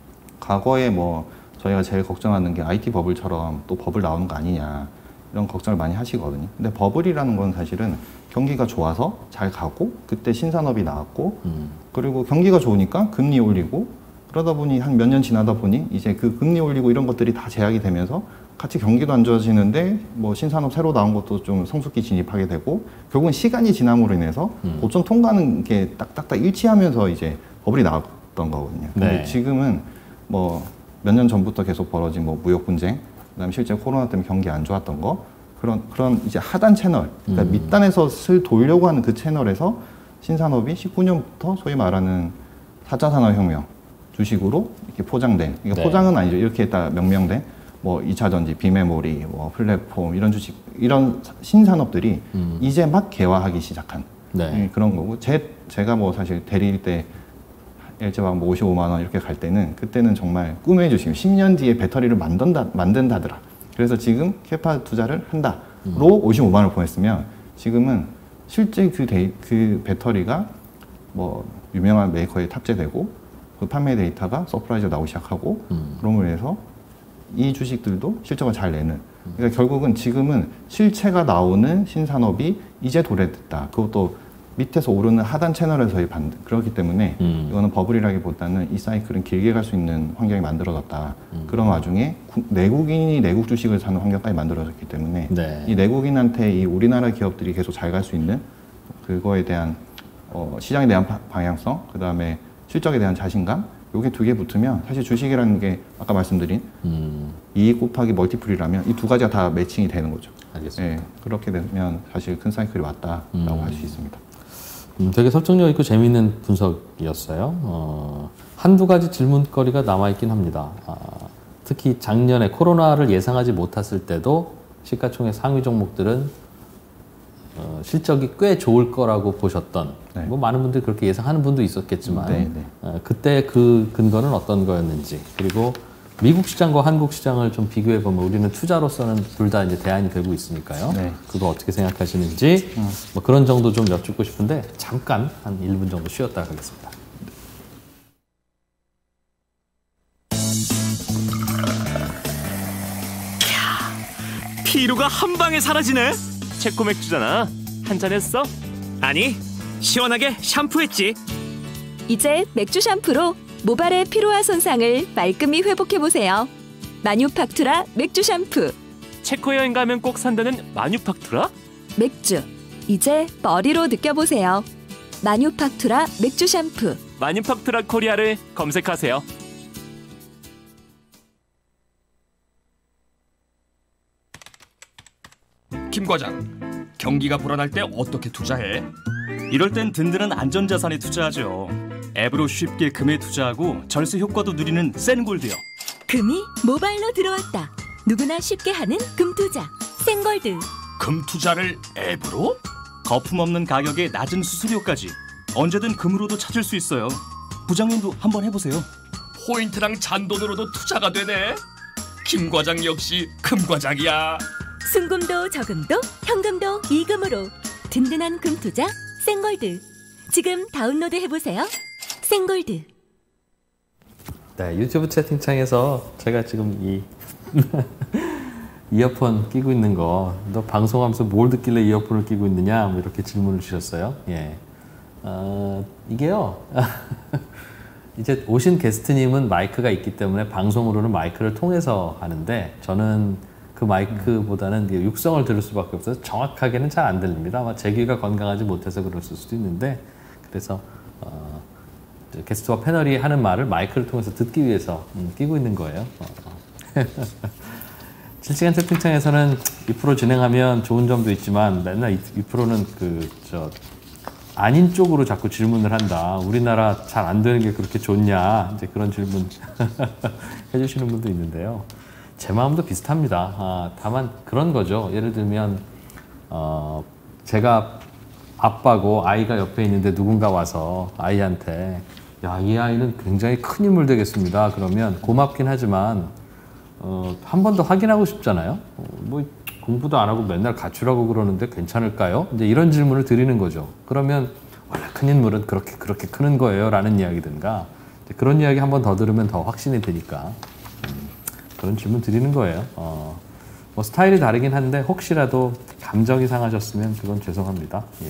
과거에 뭐 저희가 제일 걱정하는 게 아이티 버블처럼 또 버블 나오는 거 아니냐 이런 걱정을 많이 하시거든요. 근데 버블이라는 건 사실은 경기가 좋아서 잘 가고 그때 신산업이 나왔고 음. 그리고 경기가 좋으니까 금리 올리고 그러다 보니 한 몇 년 지나다 보니 이제 그 금리 올리고 이런 것들이 다 제약이 되면서 같이 경기도 안 좋아지는데 뭐 신산업 새로 나온 것도 좀 성숙기 진입하게 되고 결국은 시간이 지남으로 인해서 음. 고점 통과하는 게 딱딱딱 일치하면서 이제 버블이 나왔던 거거든요. 근데 네. 지금은 뭐 몇 년 전부터 계속 벌어진 뭐 무역 분쟁, 그다음에 실제 코로나 때문에 경기 안 좋았던 거 그런 그런 이제 하단 채널, 그러니까 음. 밑단에서 슬 돌려고 하는 그 채널에서 신산업이 십구 년부터 소위 말하는 사 차 산업혁명 주식으로 이렇게 포장된, 그러니까 네. 포장은 아니죠. 이렇게 딱 명명된 뭐 이 차 전지, 비메모리, 뭐 플랫폼 이런 주식 이런 신산업들이 음. 이제 막 개화하기 시작한 네. 예, 그런 거고 제 제가 뭐 사실 대리일 때 엘지와 뭐 오십오만 원 이렇게 갈 때는 그때는 정말 꿈의 주식 십 년 뒤에 배터리를 만든다 만든다더라. 그래서 지금 캐파 투자를 한다로 음. 오십오만 원을 보냈으면 지금은 실제 그, 데이, 그 배터리가 뭐 유명한 메이커에 탑재되고 그 판매 데이터가 서프라이즈가 나오기 시작하고 음. 그럼으로 해서 이 주식들도 실적을 잘 내는 그러니까 결국은 지금은 실체가 나오는 신산업이 이제 도래됐다. 그것도 밑에서 오르는 하단 채널에서의 반등. 그렇기 때문에 음. 이거는 버블이라기보다는 이 사이클은 길게 갈 수 있는 환경이 만들어졌다. 음. 그런 와중에 구, 내국인이 내국 주식을 사는 환경까지 만들어졌기 때문에 네. 이 내국인한테 이 우리나라 기업들이 계속 잘 갈 수 있는 그거에 대한 어, 시장에 대한 바, 방향성, 그 다음에 실적에 대한 자신감, 요게 두 개 붙으면 사실 주식이라는 게 아까 말씀드린 음. 이익 곱하기 멀티플이라면 이 두 가지가 다 매칭이 되는 거죠. 알겠습니다. 예, 그렇게 되면 사실 큰 사이클이 왔다라고 음. 할 수 있습니다. 음, 되게 설득력 있고 재미있는 분석이었어요. 어, 한두 가지 질문거리가 남아있긴 합니다. 아, 특히 작년에 코로나를 예상하지 못했을 때도 시가총액 상위 종목들은 어, 실적이 꽤 좋을 거라고 보셨던, 네. 뭐 많은 분들이 그렇게 예상하는 분도 있었겠지만, 네, 네. 어, 그때 그 근거는 어떤 거였는지, 그리고 미국 시장과 한국 시장을 좀 비교해 보면 우리는 투자로서는 둘 다 이제 대안이 되고 있으니까요. 네. 그거 어떻게 생각하시는지 음. 뭐 그런 정도 좀 여쭙고 싶은데 잠깐 한 일 분 정도 쉬었다 가겠습니다. 피로가 한 방에 사라지네. 체코 맥주잖아. 한잔 했어? 아니, 시원하게 샴푸했지. 이제 맥주 샴푸로 모발의 피로와 손상을 말끔히 회복해보세요. 마뉴팍투라 맥주 샴푸. 체코 여행 가면 꼭 산다는 마뉴팍투라? 맥주, 이제 머리로 느껴보세요. 마뉴팍투라 맥주 샴푸. 마뉴팍투라 코리아를 검색하세요. 김 과장, 경기가 불안할 때 어떻게 투자해? 이럴 땐 든든한 안전자산에 투자하죠. 앱으로 쉽게 금에 투자하고 절세 효과도 누리는 센골드요. 금이 모바일로 들어왔다. 누구나 쉽게 하는 금투자 센골드. 금 투자를 앱으로? 거품 없는 가격에 낮은 수수료까지 언제든 금으로도 찾을 수 있어요. 부장님도 한번 해보세요. 포인트랑 잔돈으로도 투자가 되네. 김 과장 역시 금 과장이야. 순금도 저금도 현금도 이금으로 든든한 금투자 센골드. 지금 다운로드 해보세요. 센골드. 네, 유튜브 채팅창에서 제가 지금 이 이어폰 끼고 있는 거, 너 방송하면서 뭘 듣길래 이어폰을 끼고 있느냐, 뭐 이렇게 질문을 주셨어요. 예, 어, 이게요. 이제 오신 게스트님은 마이크가 있기 때문에 방송으로는 마이크를 통해서 하는데 저는 그 마이크보다는 육성을 들을 수밖에 없어서 정확하게는 잘 안 들립니다. 아마 제 귀가 건강하지 못해서 그랬을 수도 있는데, 그래서 어, 게스트와 패널이 하는 말을 마이크를 통해서 듣기 위해서 음, 끼고 있는 거예요. 어. 실시간 채팅창에서는 이 프로 진행하면 좋은 점도 있지만 맨날 이, 이 프로는 그 저 아닌 쪽으로 자꾸 질문을 한다. 우리나라 잘 안 되는 게 그렇게 좋냐? 이제 그런 질문 해주시는 분도 있는데요. 제 마음도 비슷합니다. 아, 다만 그런 거죠. 예를 들면 어, 제가 아빠고 아이가 옆에 있는데 누군가 와서 아이한테 야, 이 아이는 굉장히 큰 인물 되겠습니다. 그러면 고맙긴 하지만 어, 한 번 더 확인하고 싶잖아요. 어, 뭐 공부도 안 하고 맨날 가출하고 그러는데 괜찮을까요? 이제 이런 질문을 드리는 거죠. 그러면 원래 큰 인물은 그렇게 그렇게 크는 거예요 라는 이야기든가 그런 이야기 한 번 더 들으면 더 확신이 되니까 음, 그런 질문 드리는 거예요. 어, 뭐 스타일이 다르긴 한데 혹시라도 감정이 상하셨으면 그건 죄송합니다. 예.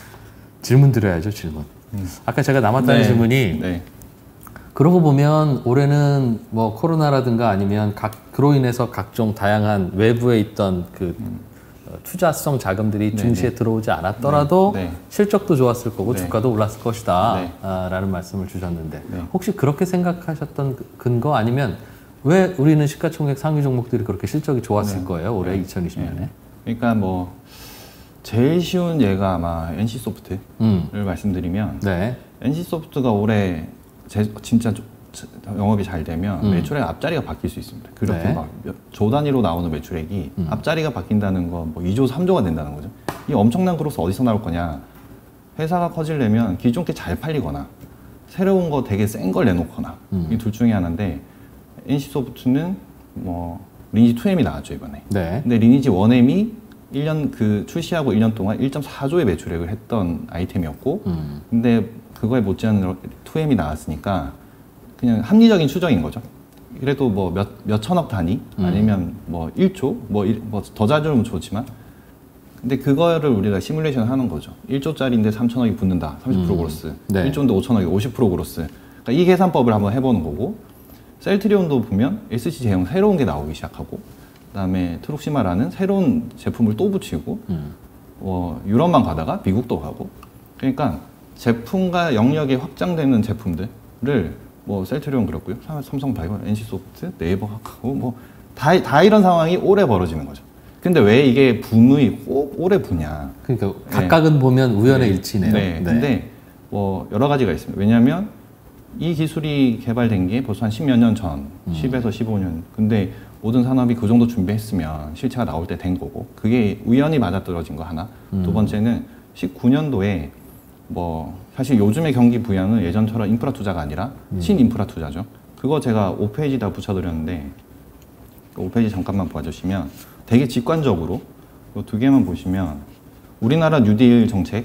질문 드려야죠. 질문. 음. 아까 제가 남았다는 네. 질문이 네. 그러고 보면 올해는 뭐 코로나라든가 아니면 각, 그로 인해서 각종 다양한 외부에 있던 그 음. 투자성 자금들이 증시에 들어오지 않았더라도 네. 네. 실적도 좋았을 거고 네. 주가도 올랐을 것이다 네. 아, 라는 말씀을 주셨는데 네. 혹시 그렇게 생각하셨던 근거 아니면 왜 우리는 시가총액 상위 종목들이 그렇게 실적이 좋았을 네. 거예요 올해 네. 이천이십 년에? 네. 그러니까 뭐 제일 쉬운 예가 아마 엔씨소프트를 음. 말씀드리면 네. 엔씨소프트가 올해 제, 진짜 영업이 잘 되면 음. 매출액 앞자리가 바뀔 수 있습니다. 그렇게 네. 막 조 단위로 나오는 매출액이 음. 앞자리가 바뀐다는 건 뭐 이조, 삼조가 된다는 거죠. 이 엄청난 그로스 어디서 나올 거냐. 회사가 커지려면 기존 게 잘 팔리거나 새로운 거 되게 센 걸 내놓거나 음. 이 둘 중에 하나인데 엔씨소프트는 뭐 리니지 투엠이 나왔죠 이번에. 네. 근데 리니지 원엠이 일 년 그 출시하고 일 년 동안 일 점 사조의 매출액을 했던 아이템이었고 음. 근데 그거에 못지않은 투엠이 나왔으니까 그냥 합리적인 추정인 거죠. 그래도 뭐 몇, 몇 천억 단위 음. 아니면 뭐 일조 뭐 더 자주면 좋지만 근데 그거를 우리가 시뮬레이션 하는 거죠. 일조짜리인데 삼천억이 붙는다. 삼십 퍼센트 음. 그로스. 네. 일조인데 오천억이 오십 퍼센트 그로스. 그러니까 이 계산법을 한번 해보는 거고 셀트리온도 보면 에스씨 제형 새로운 게 나오기 시작하고 그다음에 트룩시마라는 새로운 제품을 또 붙이고 음. 어, 유럽만 가다가 미국도 가고 그러니까 제품과 영역이 확장되는 제품들을 뭐 셀트리온 그렇고요, 삼성바이오, 엔씨소프트, 네이버하고 뭐 다 다 이런 상황이 오래 벌어지는 거죠. 근데 왜 이게 붐이 꼭 오래 부냐? 그러니까 각각은 네. 보면 우연의 네. 일치네요. 네. 네. 근데 뭐 여러 가지가 있습니다. 왜냐하면 이 기술이 개발된 게 벌써 한 십몇 년 전, 음. 십에서 십오 년. 근데 모든 산업이 그 정도 준비했으면 실체가 나올 때 된 거고 그게 우연히 맞아떨어진 거 하나. 음. 두 번째는 십구 년도에 뭐 사실 요즘의 경기 부양은 예전처럼 인프라 투자가 아니라 음. 신인프라 투자죠. 그거 제가 오 페이지 다 붙여드렸는데 오 페이지 잠깐만 봐주시면 되게 직관적으로 이 두 개만 보시면 우리나라 뉴딜 정책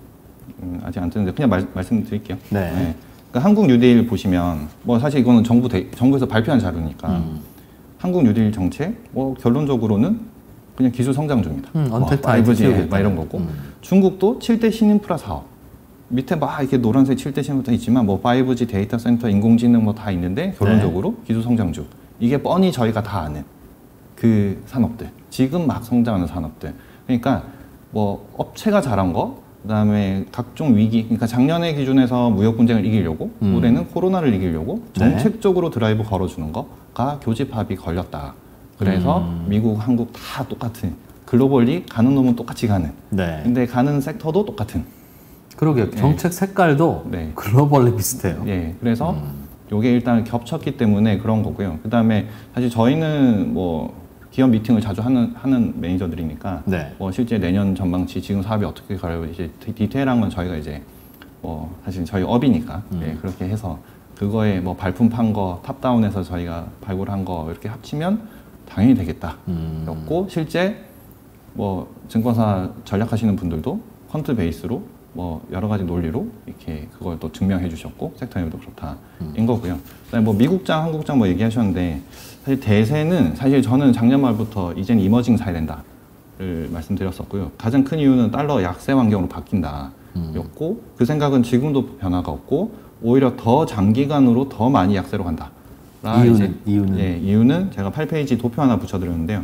음, 아직 안 뜨는데 그냥 말, 말씀드릴게요. 네. 네. 그러니까 한국 뉴딜 보시면 뭐 사실 이거는 정부 대, 정부에서 발표한 자료니까 음. 한국 뉴딜 정책 뭐 결론적으로는 그냥 기술 성장주입니다. 음, 뭐 파이브지 막 이런 거고 음. 중국도 칠 대 신인프라 사업 밑에 막 이렇게 노란색 칠대 신호가 있지만 뭐 파이브지 데이터 센터 인공지능 뭐 다 있는데 결론적으로 네. 기술 성장주 이게 뻔히 저희가 다 아는 그 산업들 지금 막 성장하는 산업들 그러니까 뭐 업체가 잘한 거 그다음에 각종 위기 그러니까 작년의 기준에서 무역 분쟁을 이기려고 음. 올해는 코로나를 이기려고 정책적으로 네. 드라이브 걸어주는 거가 교집합이 걸렸다. 그래서 음. 미국, 한국 다 똑같은 글로벌리 가는 놈은 똑같이 가는 네. 근데 가는 섹터도 똑같은 그러게요. 정책 색깔도 네. 글로벌리 비슷해요. 예, 그래서 음. 요게 일단 겹쳤기 때문에 그런 거고요. 그 다음에 사실 저희는 뭐 기업 미팅을 자주 하는 하는 매니저들이니까 네. 뭐 실제 내년 전망치 지금 사업이 어떻게 가요 이제 디테일한 건 저희가 이제 뭐 사실 저희 업이니까 음. 예, 그렇게 해서 그거에 뭐 발품 판 거 탑다운해서 저희가 발굴한 거 이렇게 합치면 당연히 되겠다. 음. 였고 실제 뭐 증권사 전략하시는 분들도 퀀트 베이스로 뭐 여러 가지 논리로 이렇게 그걸 또 증명해 주셨고 섹터에도 그렇다인 음. 거고요. 그다음에 뭐 미국장, 한국장 뭐 얘기하셨는데 사실 대세는 사실 저는 작년 말부터 이젠 이머징 사야 된다를 말씀드렸었고요. 가장 큰 이유는 달러 약세 환경으로 바뀐다 였고 음. 그 생각은 지금도 변화가 없고 오히려 더 장기간으로 더 많이 약세로 간다. 이유는? 이제, 이유는? 예, 이유는 제가 팔 페이지 도표 하나 붙여드렸는데요.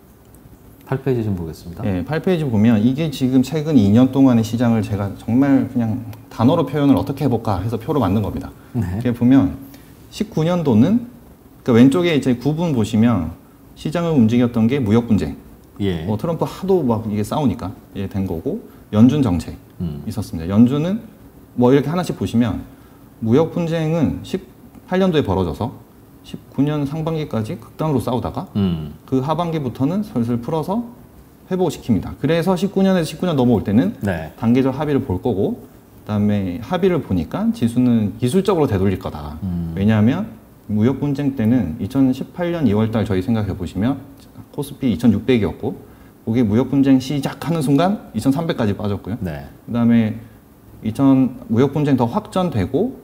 팔 페이지 좀 보겠습니다. 네, 팔 페이지 보면 이게 지금 최근 이 년 동안의 시장을 제가 정말 그냥 단어로 표현을 어떻게 해볼까 해서 표로 만든 겁니다. 네. 이렇게 보면 십구 년도는 그러니까 왼쪽에 이제 구분 보시면 시장을 움직였던 게 무역 분쟁. 예. 뭐 트럼프 하도 막 이게 싸우니까 예, 된 거고 연준 정책 음. 있었습니다. 연준은 뭐 이렇게 하나씩 보시면 무역 분쟁은 십팔 년도에 벌어져서 십구 년 상반기까지 극단으로 싸우다가 음. 그 하반기부터는 슬슬 풀어서 회복시킵니다. 그래서 십구 년에서 십구 년 넘어올 때는 네. 단계적 합의를 볼 거고 그다음에 합의를 보니까 지수는 기술적으로 되돌릴 거다. 음. 왜냐하면 무역 분쟁 때는 이천십팔 년 이월 달 저희 생각해 보시면 코스피 이천육백이었고 그게 무역 분쟁 시작하는 순간 이천삼백까지 빠졌고요. 네. 그다음에 이천 무역 분쟁 더 확전되고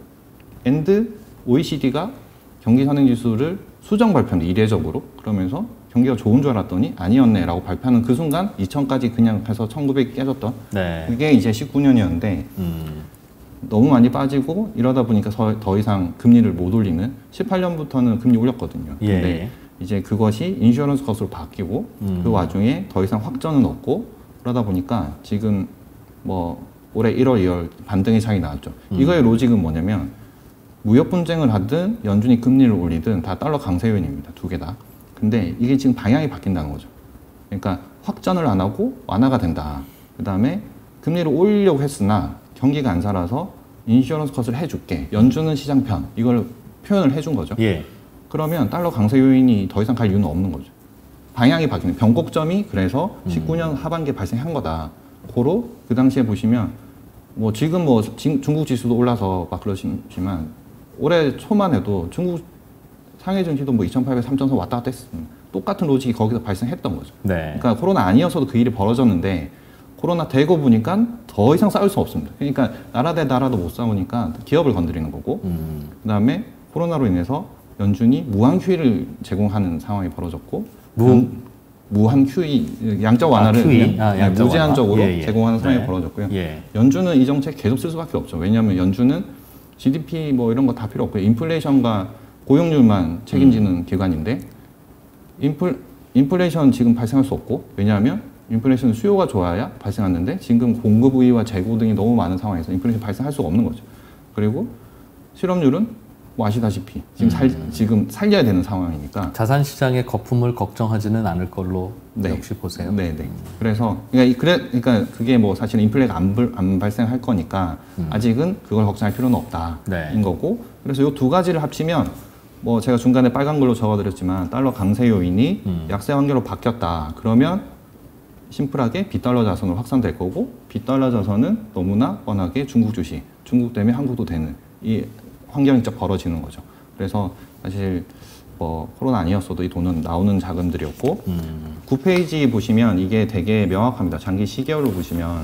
엔드 오이시디가 경기 선행지수를 수정 발표합니다. 이례적으로. 그러면서 경기가 좋은 줄 알았더니 아니었네 라고 발표하는 그 순간 이천까지 그냥 해서 천구백이 깨졌던 네. 그게 이제 십구 년이었는데 음. 너무 많이 빠지고 이러다 보니까 더 이상 금리를 못 올리는 십팔 년부터는 금리 올렸거든요. 예. 근데 이제 그것이 인슈어런스 컷으로 바뀌고 음. 그 와중에 더 이상 확전은 없고 그러다 보니까 지금 뭐 올해 일월, 이월 반등의 장이 나왔죠. 음. 이거의 로직은 뭐냐면 무역 분쟁을 하든 연준이 금리를 올리든 다 달러 강세 요인입니다. 두 개 다. 근데 이게 지금 방향이 바뀐다는 거죠. 그러니까 확전을 안 하고 완화가 된다. 그 다음에 금리를 올리려고 했으나 경기가 안 살아서 인슈어런스 컷을 해줄게. 연준은 시장 편. 이걸 표현을 해준 거죠. 예. 그러면 달러 강세 요인이 더 이상 갈 이유는 없는 거죠. 방향이 바뀌는 변곡점이 그래서 음. 십구 년 하반기에 발생한 거다. 고로 그 당시에 보시면 뭐 지금 뭐 중국 지수도 올라서 막 그러시지만 올해 초만 해도 중국 상해 증시도 뭐 이천팔백, 삼천선 왔다 갔다 했습니다. 똑같은 로직이 거기서 발생했던 거죠. 네. 그러니까 코로나 아니었어도 그 일이 벌어졌는데 코로나 되고 보니까 더 이상 싸울 수 없습니다. 그러니까 나라 대 나라도 못 싸우니까 기업을 건드리는 거고 음. 그다음에 코로나로 인해서 연준이 무한 큐이를 제공하는 상황이 벌어졌고 무, 무한 큐이, 양적 완화를 아, 그냥, 아, 양적 무제한적으로 완화? 예, 예. 제공하는 상황이 네. 벌어졌고요. 예. 연준은 이 정책 계속 쓸 수밖에 없죠. 왜냐하면 연준은 지디피 뭐 이런 거 다 필요 없고요. 인플레이션과 고용률만 책임지는 음. 기관인데 인플, 인플레이션 지금 발생할 수 없고 왜냐하면 인플레이션 수요가 좋아야 발생하는데 지금 공급 우위와 재고 등이 너무 많은 상황에서 인플레이션 발생할 수가 없는 거죠. 그리고 실업률은 뭐 아시다시피 지금 살, 음. 지금 살려야 되는 상황이니까 자산 시장의 거품을 걱정하지는 않을 걸로 네. 역시 보세요. 네, 네. 그래서 그러니까, 그래, 그러니까 그게 뭐 사실 인플레가 안, 불, 안 발생할 거니까 음. 아직은 그걸 걱정할 필요는 없다인 네. 거고 그래서 이 두 가지를 합치면 뭐 제가 중간에 빨간 글로 적어드렸지만 달러 강세 요인이 음. 약세 환경으로 바뀌었다. 그러면 심플하게 비달러 자선으로 확산될 거고 비달러 자선은 너무나 뻔하게 중국 주식, 중국 때문에 한국도 되는 이 환경이 쫙 벌어지는 거죠. 그래서 사실 뭐 코로나 아니었어도 이 돈은 나오는 자금들이었고 음. 구 페이지 보시면 이게 되게 명확합니다. 장기 시계열로 보시면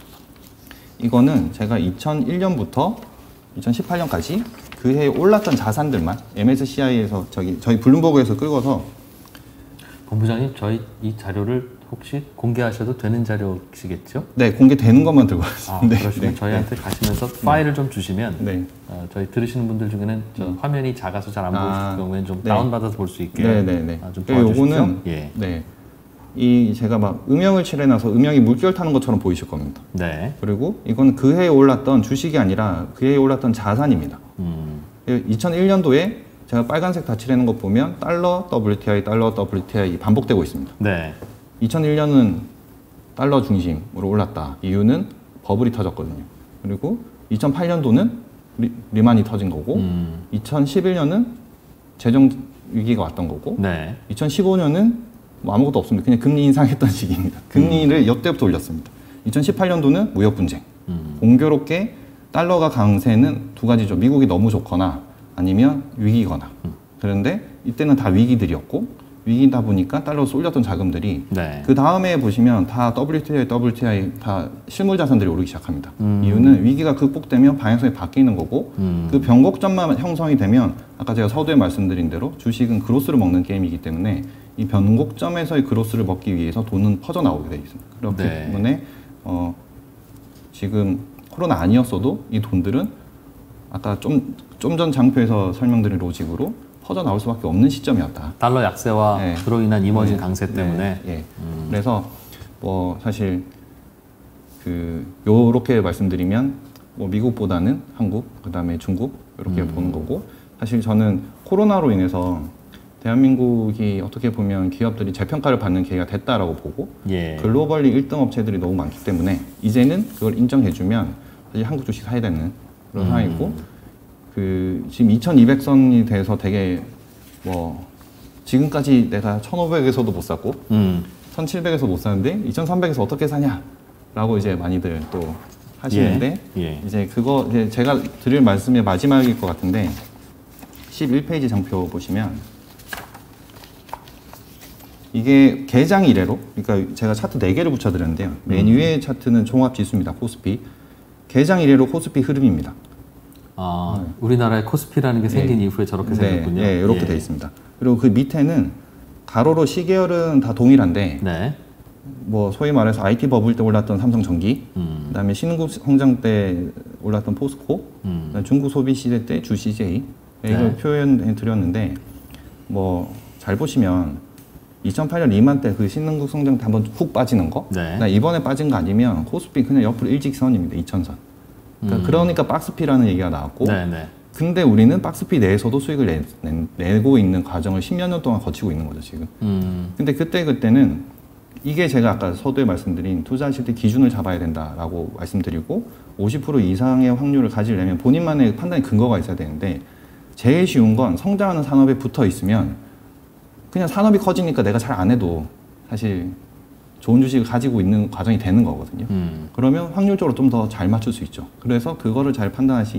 이거는 제가 이천일 년부터 이천십팔 년까지 그 해에 올랐던 자산들만 엠에스시아이에서 저기 저희 블룸버그에서 끌고서 본부장님, 저희 이 자료를 혹시 공개하셔도 되는 자료시겠죠? 네, 공개되는 것만 들고 왔습니다. 아, 네, 그러시면 네, 저희한테 네. 가시면서 파일을 좀 주시면 네. 어, 저희 들으시는 분들 중에는 저 음. 화면이 작아서 잘 안 보이실 아, 경우에는 좀 네. 다운받아서 볼 수 있게 네, 네, 네. 아, 좀 그리고 도와주십시오. 요거는 예. 네. 이 제가 막 음영을 칠해놔서 음영이 물결 타는 것처럼 보이실 겁니다. 네. 그리고 이건 그 해에 올랐던 주식이 아니라 그 해에 올랐던 자산입니다. 음. 이천일 년도에 제가 빨간색 다 칠해놓은 거 보면 달러 더블유티아이, 달러 더블유티아이 반복되고 있습니다. 네. 이천일 년은 달러 중심으로 올랐다. 이유는 버블이 터졌거든요. 그리고 이천팔 년도는 리, 리만이 터진 거고 음. 이천십일 년은 재정 위기가 왔던 거고 네. 이천십오 년은 뭐 아무것도 없습니다. 그냥 금리 인상했던 시기입니다. 금리를 역대부터 올렸습니다. 이천십팔 년도는 무역 분쟁. 음. 공교롭게 달러가 강세는 두 가지죠. 미국이 너무 좋거나 아니면 위기거나. 음. 그런데 이때는 다 위기들이었고 위기다 보니까 달러로 쏠렸던 자금들이 네. 그 다음에 보시면 다 더블유티아이, 더블유티아이 다 실물 자산들이 오르기 시작합니다. 음. 이유는 위기가 극복되면 방향성이 바뀌는 거고 음. 그 변곡점만 형성이 되면 아까 제가 서두에 말씀드린 대로 주식은 그로스를 먹는 게임이기 때문에 이 변곡점에서의 그로스를 먹기 위해서 돈은 퍼져나오게 되어 있습니다. 그렇기 네. 때문에 어, 지금 코로나 아니었어도 이 돈들은 아까 좀 좀 전 장표에서 설명드린 로직으로 퍼져 나올 수밖에 없는 시점이었다. 달러 약세와 네. 그로 인한 이머진 네. 강세 때문에. 네. 예. 음. 그래서 뭐 사실 그 요렇게 말씀드리면 뭐 미국보다는 한국, 그다음에 중국 이렇게 음. 보는 거고 사실 저는 코로나로 인해서 대한민국이 어떻게 보면 기업들이 재평가를 받는 계기가 됐다라고 보고 예. 글로벌리 일 등 업체들이 너무 많기 때문에 이제는 그걸 인정해주면 사실 한국 주식 사야 되는 그런 음. 상황이고 그 지금 이천이백 선이 돼서 되게 뭐 지금까지 내가 천오백에서도 못 샀고 음. 천칠백에서 못 샀는데 이천삼백에서 어떻게 사냐라고 이제 많이들 또 하시는데 예. 예. 이제 그거 이제 제가 드릴 말씀의 마지막일 것 같은데 십일 페이지 장표 보시면 이게 개장 이래로 그러니까 제가 차트 네 개를 붙여드렸는데요. 맨 위에 차트는 종합 지수입니다. 코스피. 개장 이래로 코스피 흐름입니다. 아, 네. 우리나라에 코스피라는 게 생긴 네. 이후에 저렇게 네. 생겼군요. 네, 이렇게 예. 돼 있습니다. 그리고 그 밑에는 가로로 시계열은 다 동일한데 네. 뭐 소위 말해서 아이티 버블 때 올랐던 삼성전기, 음. 그다음에 신흥국 성장 때 올랐던 포스코, 음. 그다음에 중국 소비 시대 때 주 씨제이 네. 이걸 표현해 드렸는데 뭐 잘 보시면 이천팔 년 리만 때 그 신흥국 성장 때 한번 훅 빠지는 거, 네. 이번에 빠진 거 아니면 코스피 그냥 옆으로 일직선입니다. 이천선. 그러니까, 음. 그러니까 박스피라는 얘기가 나왔고. 네, 네. 근데 우리는 박스피 내에서도 수익을 내, 내, 내고 있는 과정을 십여 년 동안 거치고 있는 거죠, 지금. 음. 근데 그때, 그때는 이게 제가 아까 서두에 말씀드린 투자하실 때 기준을 잡아야 된다라고 말씀드리고 오십 퍼센트 이상의 확률을 가지려면 본인만의 판단의 근거가 있어야 되는데 제일 쉬운 건 성장하는 산업에 붙어 있으면 그냥 산업이 커지니까 내가 잘 안 해도 사실 좋은 주식을 가지고 있는 과정이 되는 거거든요. 음. 그러면 확률적으로 좀 더 잘 맞출 수 있죠. 그래서 그거를 잘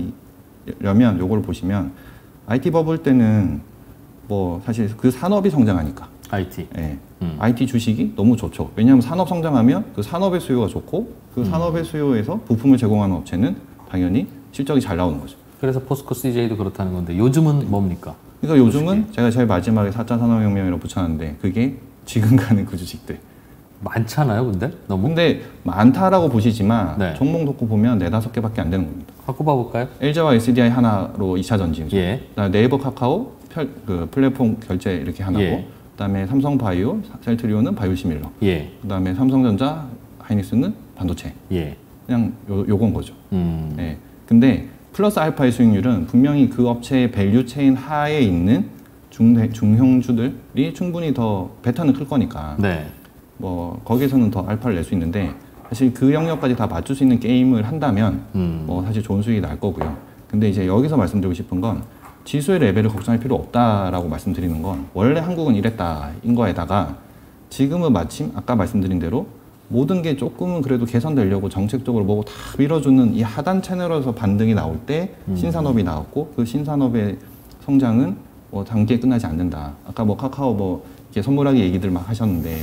판단하시려면 요걸 보시면 아이티 버블 때는 뭐 사실 그 산업이 성장하니까 아이티. 예. 음. 아이티 주식이 너무 좋죠. 왜냐하면 산업 성장하면 그 산업의 수요가 좋고 그 음. 산업의 수요에서 부품을 제공하는 업체는 당연히 실적이 잘 나오는 거죠. 그래서 포스코 씨제이도 그렇다는 건데 요즘은 뭡니까? 그러니까 요즘은 제가 제일 마지막에 사 차 산업혁명이라고 붙였는데 그게 지금 가는 그 주식들. 많잖아요, 근데? 너무? 근데 많다라고 보시지만 네. 종목 놓고 보면 네다섯 개밖에 안 되는 겁니다. 갖고 봐볼까요? 엘지와 에스디아이 하나로 이 차 전지죠. 예. 그다음에 네이버 카카오 펼, 그 플랫폼 결제 이렇게 하나고 예. 그다음에 삼성 바이오, 셀트리온은 바이오시밀러. 예. 그다음에 삼성전자, 하이닉스는 반도체. 예. 그냥 요, 요건 거죠. 음. 예. 근데 플러스 알파의 수익률은 분명히 그 업체의 밸류 체인 하에 있는 중, 중형주들이 충분히 더 배터는 클 거니까 네. 뭐 거기에서는 더 알파를 낼 수 있는데 사실 그 영역까지 다 맞출 수 있는 게임을 한다면 음. 뭐 사실 좋은 수익이 날 거고요. 근데 이제 여기서 말씀드리고 싶은 건 지수의 레벨을 걱정할 필요 없다라고 말씀드리는 건 원래 한국은 이랬다인 거에다가 지금은 마침 아까 말씀드린 대로 모든 게 조금은 그래도 개선되려고 정책적으로 뭐고 다 밀어주는 이 하단 채널에서 반등이 나올 때 음. 신산업이 나왔고 그 신산업의 성장은 뭐 단기에 끝나지 않는다. 아까 뭐 카카오 뭐 이렇게 선물하기 얘기들 막 하셨는데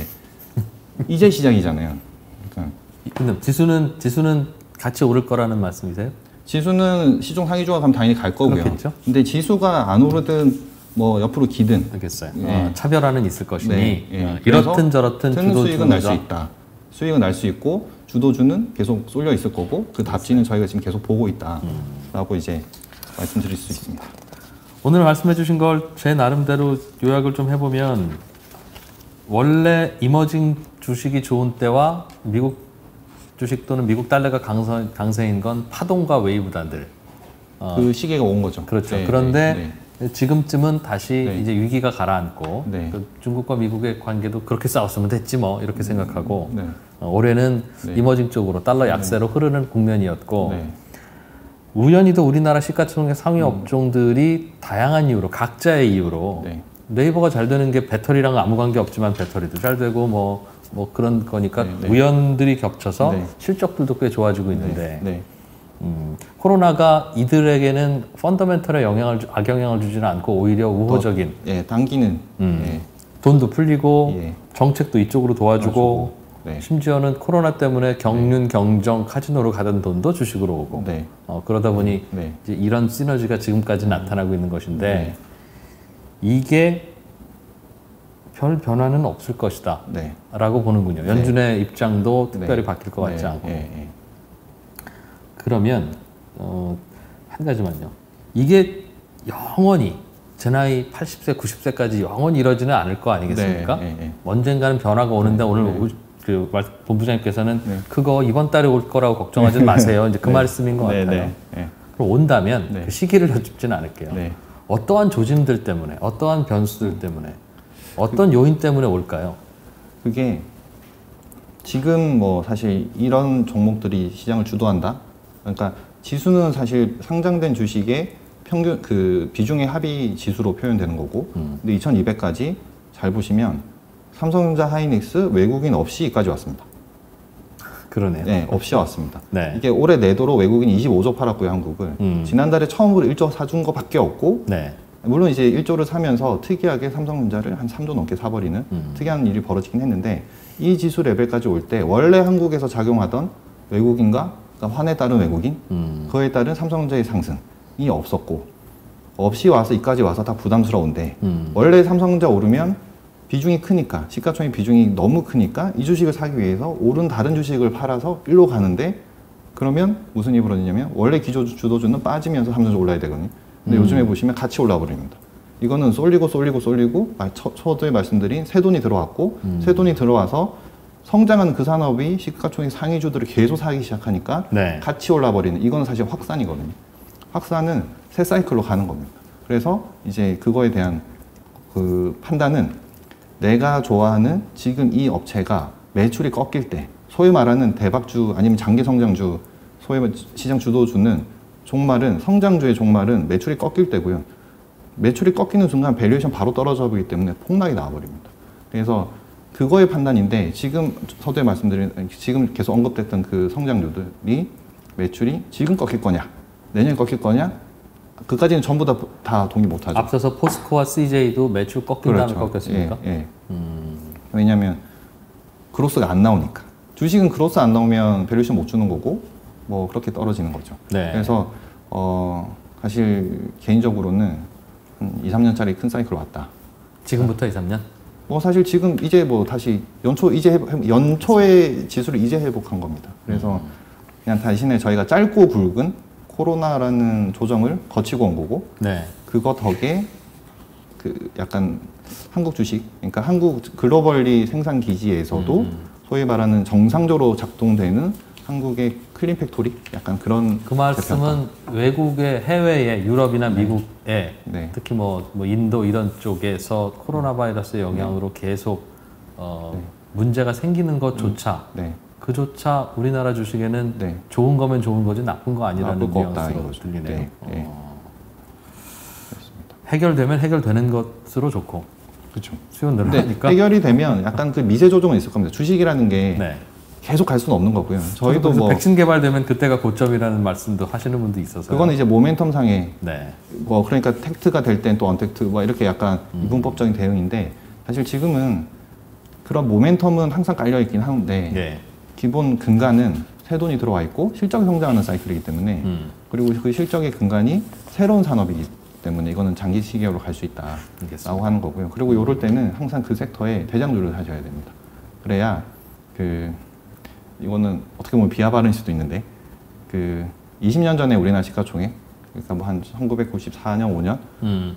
이제 시작이잖아요. 그러니까 근데 지수는 지수는 같이 오를 거라는 말씀이세요? 지수는 시중 상위주가 가면 당연히 갈 거고요. 그렇겠죠? 근데 지수가 안 오르든 뭐 옆으로 기든 알겠어요. 예. 어, 차별화는 있을 것이니 네, 예. 어, 이렇든 저렇든 주도 수익은 날 수 주도자. 있다. 수익은 날 수 있고 주도주는 계속 쏠려 있을 거고 그 답지는 저희가 지금 계속 보고 있다라고 음. 이제 말씀드릴 수 있습니다. 오늘 말씀해주신 걸 제 나름대로 요약을 좀 해보면 원래 이머징 주식이 좋은 때와 미국 주식 또는 미국 달러가 강세, 강세인 건 파동과 웨이브단들. 어, 그 시기가 온 거죠. 그렇죠. 네, 그런데 네, 네. 지금쯤은 다시 네. 이제 위기가 가라앉고 네. 그 중국과 미국의 관계도 그렇게 싸웠으면 됐지 뭐 이렇게 생각하고 네. 어, 올해는 네. 이머징 쪽으로 달러 약세로 네. 흐르는 국면이었고 네. 우연히도 우리나라 시가총액 상위 음. 업종들이 다양한 이유로 각자의 이유로 네. 네이버가 잘 되는 게 배터리랑 아무 관계 없지만 배터리도 잘 되고 뭐, 뭐 그런 거니까 네, 네. 우연들이 겹쳐서 네. 실적들도 꽤 좋아지고 있는데 네. 음, 코로나가 이들에게는 펀더멘털에 영향을 주, 악영향을 주지는 않고 오히려 우호적인 예, 당기는 음, 예. 돈도 풀리고 예. 정책도 이쪽으로 도와주고 네. 심지어는 코로나 때문에 경륜, 경정, 카지노로 가던 돈도 주식으로 오고 네. 어, 그러다 보니 네. 이제 이런 시너지가 지금까지 나타나고 있는 것인데 네. 이게 별 변화는 없을 것이다 네. 라고 보는군요. 연준의 입장도 특별히 네. 바뀔 것 같지 네. 않고 예, 예. 그러면 어, 한 가지만요. 이게 영원히 제 나이 팔십 세, 구십 세까지 영원히 이러지는 않을 거 아니겠습니까? 네. 예, 예. 언젠가는 변화가 오는데 네. 오늘 네. 우- 그 말- 본부장님께서는 네. 그거 이번 달에 올 거라고 걱정하지 마세요. 이제 그 네. 말씀인 것 네, 같아요. 네. 네. 그럼 온다면 네. 그 시기를 여쭙지는 않을게요. 네. 어떠한 조짐들 때문에, 어떠한 변수들 때문에, 어떤 요인 때문에 올까요? 그게 지금 뭐 사실 이런 종목들이 시장을 주도한다. 그러니까 지수는 사실 상장된 주식의 평균 그 비중의 합의 지수로 표현되는 거고, 음. 근데 이천이백까지 잘 보시면 삼성전자, 하이닉스 외국인 없이까지 왔습니다. 그러네요. 네, 없이 왔습니다. 네. 이게 올해 내도록 외국인 이십오조 팔았고요, 한국을. 음. 지난달에 처음으로 일조 사준 거밖에 없고, 네. 물론 이제 일조를 사면서 특이하게 삼성전자를 한 삼조 넘게 사버리는 음. 특이한 일이 벌어지긴 했는데, 이 지수 레벨까지 올 때 원래 한국에서 작용하던 외국인과 그러니까 환에 따른 외국인, 음. 그에 따른 삼성전자의 상승이 없었고, 없이 와서 이까지 와서 다 부담스러운데, 음. 원래 삼성전자 오르면 비중이 크니까, 시가총액 비중이 너무 크니까 이 주식을 사기 위해서 오른 다른 주식을 팔아서 일로 가는데, 그러면 무슨 일이 벌어지냐면 원래 기조 주도주는 빠지면서 삼성전자 올라야 되거든요. 근데 음. 요즘에 보시면 같이 올라 버립니다. 이거는 쏠리고 쏠리고 쏠리고 초, 초도에 말씀드린 새 돈이 들어왔고, 음. 새 돈이 들어와서 성장한 그 산업이 시가총액 상위주들을 계속 사기 시작하니까 네. 같이 올라 버리는, 이거는 사실 확산이거든요. 확산은 새 사이클로 가는 겁니다. 그래서 이제 그거에 대한 그 판단은, 내가 좋아하는 지금 이 업체가 매출이 꺾일 때, 소위 말하는 대박주 아니면 장기 성장주, 소위 말 시장 주도주는 종말은, 성장주의 종말은 매출이 꺾일 때고요. 매출이 꺾이는 순간 밸류에이션 바로 떨어져 보기 때문에 폭락이 나와버립니다. 그래서 그거의 판단인데, 지금 서두에 말씀드린, 지금 계속 언급됐던 그 성장주들이 매출이 지금 꺾일 거냐, 내년에 꺾일 거냐, 그까지는 전부 다, 다 동의 못하죠. 앞서서 포스코와 씨제이도 매출 꺾인 다음에 그렇죠. 꺾였습니까? 예, 예. 음. 왜냐하면 그로스가 안 나오니까. 주식은 그로스 안 나오면 밸류에이션 못 주는 거고, 뭐 그렇게 떨어지는 거죠. 네. 그래서 어, 사실 개인적으로는 한 이, 삼 년짜리 큰 사이클 왔다. 지금부터 이, 삼 년? 뭐 사실 지금 이제 뭐 다시 연초 이제 회복, 연초의 지수를 이제 회복한 겁니다. 그래서 음. 그냥 대신에 저희가 짧고 굵은 코로나라는 조정을 거치고 온 거고, 네. 그거 덕에 그 약간 한국 주식, 그러니까 한국 글로벌리 생산 기지에서도 음. 소위 말하는 정상적으로 작동되는 한국의 클린 팩토리, 약간 그런. 그 말씀은 외국의 해외에 유럽이나 미국에 네. 특히 뭐, 뭐 인도 이런 쪽에서 코로나 바이러스의 영향으로 계속 어, 네. 문제가 생기는 것조차 네. 그조차 우리나라 주식에는 네. 좋은 거면 좋은 거지 나쁜 거 아니라는 나쁠 거 없다, 뉘앙스로 이거죠. 들리네요. 네, 네. 어. 해결되면 해결되는 것으로 좋고 그렇죠. 수요 근데 늘어나니까 해결이 되면 약간 그 미세 조정은 있을 겁니다. 주식이라는 게 네. 계속 갈 수는 없는 거고요. 저희도 뭐 백신 개발되면 그때가 고점이라는 말씀도 하시는 분도 있어서 그거는 이제 모멘텀 상의 네. 뭐 그러니까 텍트가 될 땐 또 언텍트 뭐 이렇게 약간 음. 이분법적인 대응인데, 사실 지금은 그런 모멘텀은 항상 깔려 있긴 하는데 네. 기본 근간은 새 돈이 들어와 있고 실적이 성장하는 사이클이기 때문에 음. 그리고 그 실적의 근간이 새로운 산업이기 때문에 이거는 장기 시기로 갈 수 있다라고 하는 거고요. 그리고 이럴 때는 항상 그 섹터에 대장주를 하셔야 됩니다. 그래야 그 이거는 어떻게 보면 비하 발언일 수도 있는데 그 이십 년 전에 우리나라 시가총액 그러니까 뭐 한 천구백구십사 년 오 년 음.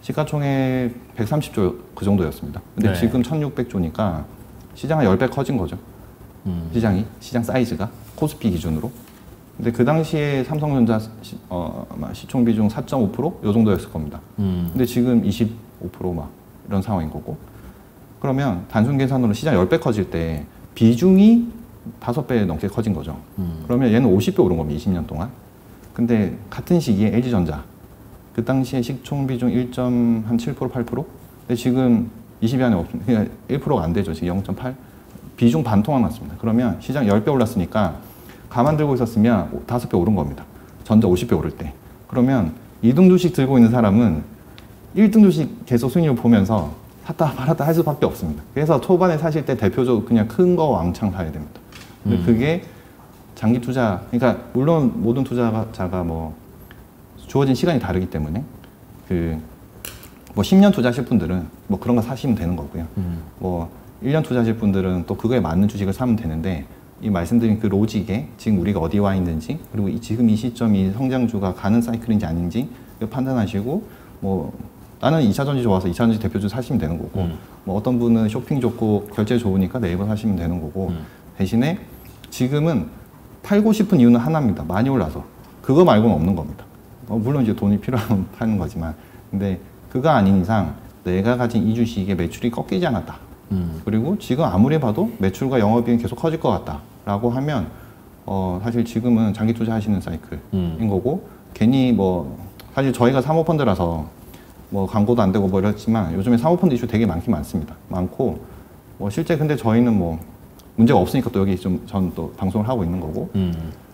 시가총액 백삼십 조 그 정도였습니다. 근데 네. 지금 천육백 조니까 시장 한 십 배 커진 거죠. 음. 시장이 시장 사이즈가 코스피 기준으로. 근데 그 당시에 삼성전자 시, 어, 시총 비중 사 점 오 퍼센트 요 정도였을 겁니다. 음. 근데 지금 이십오 퍼센트 막 이런 상황인 거고. 그러면 단순 계산으로 시장 십 배 커질 때 비중이 다섯 배 넘게 커진 거죠. 음. 그러면 얘는 오십 배 오른 겁니다. 이십 년 동안. 근데 같은 시기에 엘지전자 그 당시에 시총 비중 일 점 칠 퍼센트 팔 퍼센트 근데 지금 이십 위 안에 없습니다. 그러니까 일 퍼센트가 안 되죠. 지금 영 점 팔 비중 반 토막 났습니다. 그러면 시장 십 배 올랐으니까 가만 들고 있었으면 다섯 배 오른 겁니다. 전자 오십 배 오를 때. 그러면 이 등 주식 들고 있는 사람은 일 등 주식 계속 수익률 보면서 샀다 팔았다 할 수밖에 없습니다. 그래서 초반에 사실 때 대표적으로 그냥 큰 거 왕창 사야 됩니다. 근데 음. 그게 장기 투자, 그러니까 물론 모든 투자자가 뭐 주어진 시간이 다르기 때문에 그 뭐 십 년 투자하실 분들은 뭐 그런 거 사시면 되는 거고요. 음. 뭐 일 년 투자하실 분들은 또 그거에 맞는 주식을 사면 되는데 이 말씀드린 그 로직에 지금 우리가 어디 와 있는지 그리고 이 지금 이 시점이 성장주가 가는 사이클인지 아닌지 판단하시고 뭐 나는 이차전지 좋아서 이차전지 대표주 사시면 되는 거고 음. 뭐 어떤 분은 쇼핑 좋고 결제 좋으니까 네이버 사시면 되는 거고 음. 대신에 지금은 팔고 싶은 이유는 하나입니다. 많이 올라서. 그거 말고는 없는 겁니다. 어, 물론 이제 돈이 필요하면 파는 거지만 근데 그거 아닌 이상 내가 가진 이 주식의 매출이 꺾이지 않았다. 음. 그리고 지금 아무리 봐도 매출과 영업이익은 계속 커질 것 같다라고 하면 어, 사실 지금은 장기 투자하시는 사이클인 음. 거고 괜히 뭐 사실 저희가 사모펀드라서 뭐 광고도 안 되고 뭐 이렇지만 요즘에 사모펀드 이슈 되게 많긴 많습니다. 많고 뭐 실제 근데 저희는 뭐 문제가 없으니까 또 여기 좀 전 또 방송을 하고 있는 거고. 음.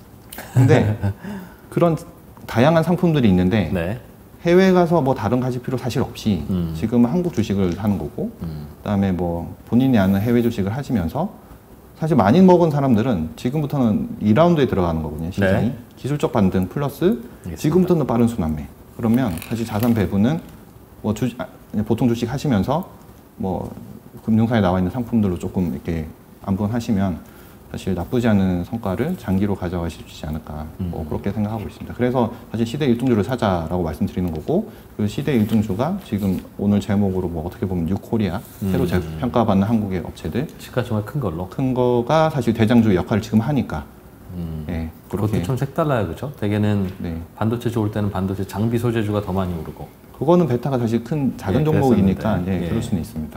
근데 그런 다양한 상품들이 있는데 네. 해외 가서 뭐 다른 가질 필요 사실 없이 음. 지금 한국 주식을 하는 거고 음. 그다음에 뭐 본인이 아는 해외 주식을 하시면서 사실 많이 먹은 사람들은 지금부터는 이 라운드에 들어가는 거거든요. 시장이. 네. 기술적 반등 플러스 알겠습니다. 지금부터는 빠른 순환매. 그러면 사실 자산 배분은 뭐 주, 아, 보통 주식 하시면서 뭐 금융사에 나와 있는 상품들로 조금 이렇게 안분하시면 사실 나쁘지 않은 성과를 장기로 가져가실 수 있지 않을까 음. 뭐 그렇게 생각하고 있습니다. 그래서 사실 시대 일 등주를 사자라고 말씀드리는 거고 그 시대 일 등주가 지금 오늘 제목으로 뭐 어떻게 보면 뉴코리아 음. 새로 재평가받는 한국의 업체들 시가 정말 큰 걸로 큰 거가 사실 대장주 역할을 지금 하니까 음. 예, 그것도 좀 색달라요, 그렇죠? 대개는 네. 반도체 좋을 때는 반도체 장비 소재주가 더 많이 오르고 그거는 베타가 사실 큰 작은 예, 종목이니까 예, 예. 그럴 수는 있습니다.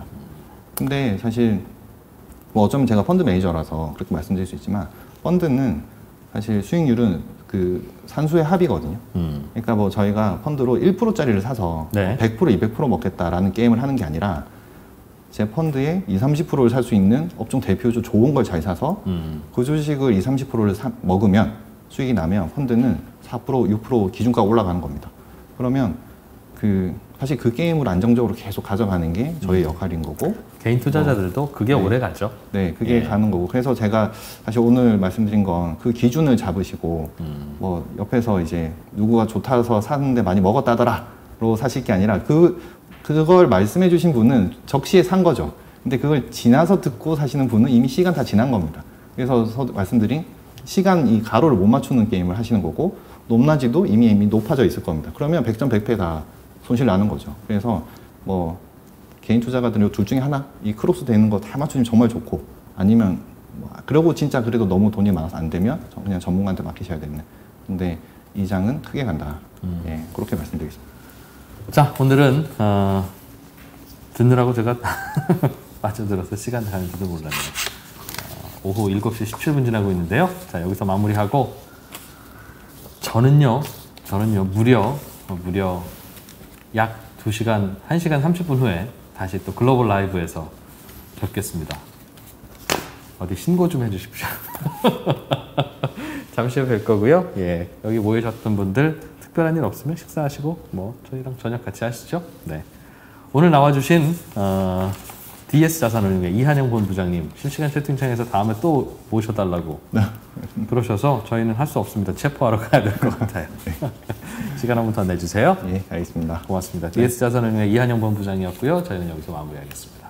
근데 사실 뭐 어쩌면 제가 펀드 매니저라서 그렇게 말씀드릴 수 있지만 펀드는 사실 수익률은 그 산수의 합이거든요. 음. 그러니까 뭐 저희가 펀드로 일 퍼센트짜리를 사서 네. 백 퍼센트, 이백 퍼센트 먹겠다라는 게임을 하는 게 아니라 제 펀드에 이십, 삼십 퍼센트를 살 수 있는 업종 대표주 좋은 걸 잘 사서 음. 그 주식을 이십, 삼십 퍼센트를 사, 먹으면 수익이 나면 펀드는 사 퍼센트, 육 퍼센트 기준가 올라가는 겁니다. 그러면 그 사실 그 게임을 안정적으로 계속 가져가는 게 저희 음. 역할인 거고 개인 투자자들도 어, 그게 네. 오래 가죠. 네, 그게 예. 가는 거고 그래서 제가 사실 오늘 말씀드린 건 그 기준을 잡으시고 음. 뭐 옆에서 이제 누구가 좋다서 사는데 많이 먹었다더라로 사실 게 아니라 그 그걸 말씀해 주신 분은 적시에 산 거죠. 근데 그걸 지나서 듣고 사시는 분은 이미 시간 다 지난 겁니다. 그래서 말씀드린 시간 이 가로를 못 맞추는 게임을 하시는 거고 높낮이도 이미 이미 높아져 있을 겁니다. 그러면 백 점 백 패 다 손실 나는 거죠. 그래서 뭐 개인 투자가들은 둘 중에 하나 이 크로스 되는 거 다 맞추면 정말 좋고 아니면 뭐 그러고 진짜 그래도 너무 돈이 많아서 안 되면 그냥 전문가한테 맡기셔야 되는. 근데 이 장은 크게 간다. 음. 예, 그렇게 말씀드리겠습니다. 자, 오늘은 어, 듣느라고 제가 빠져들어서 시간 가는지도 몰랐네요. 어, 오후 일곱 시 십칠 분 지나고 있는데요. 자, 여기서 마무리하고 저는요, 저는요 무려 어, 무려 약 두 시간, 한 시간 삼십 분 후에 다시 또 글로벌 라이브에서 뵙겠습니다. 어디 신고 좀 해주십시오. 잠시 후에 뵐 거고요. 예, 여기 모이셨던 분들 특별한 일 없으면 식사하시고 뭐 저희랑 저녁 같이 하시죠. 네, 오늘 나와주신 어, 디에스자산운용의 이한영 본부장님 실시간 채팅창에서 다음에 또 모셔달라고 그러셔서 저희는 할 수 없습니다. 체포하러 가야 될 것 같아요. 시간 한 번 더 내주세요. 예, 알겠습니다. 고맙습니다. 디에스자산은행의 이한영 본부장이었고요. 저희는 여기서 마무리하겠습니다.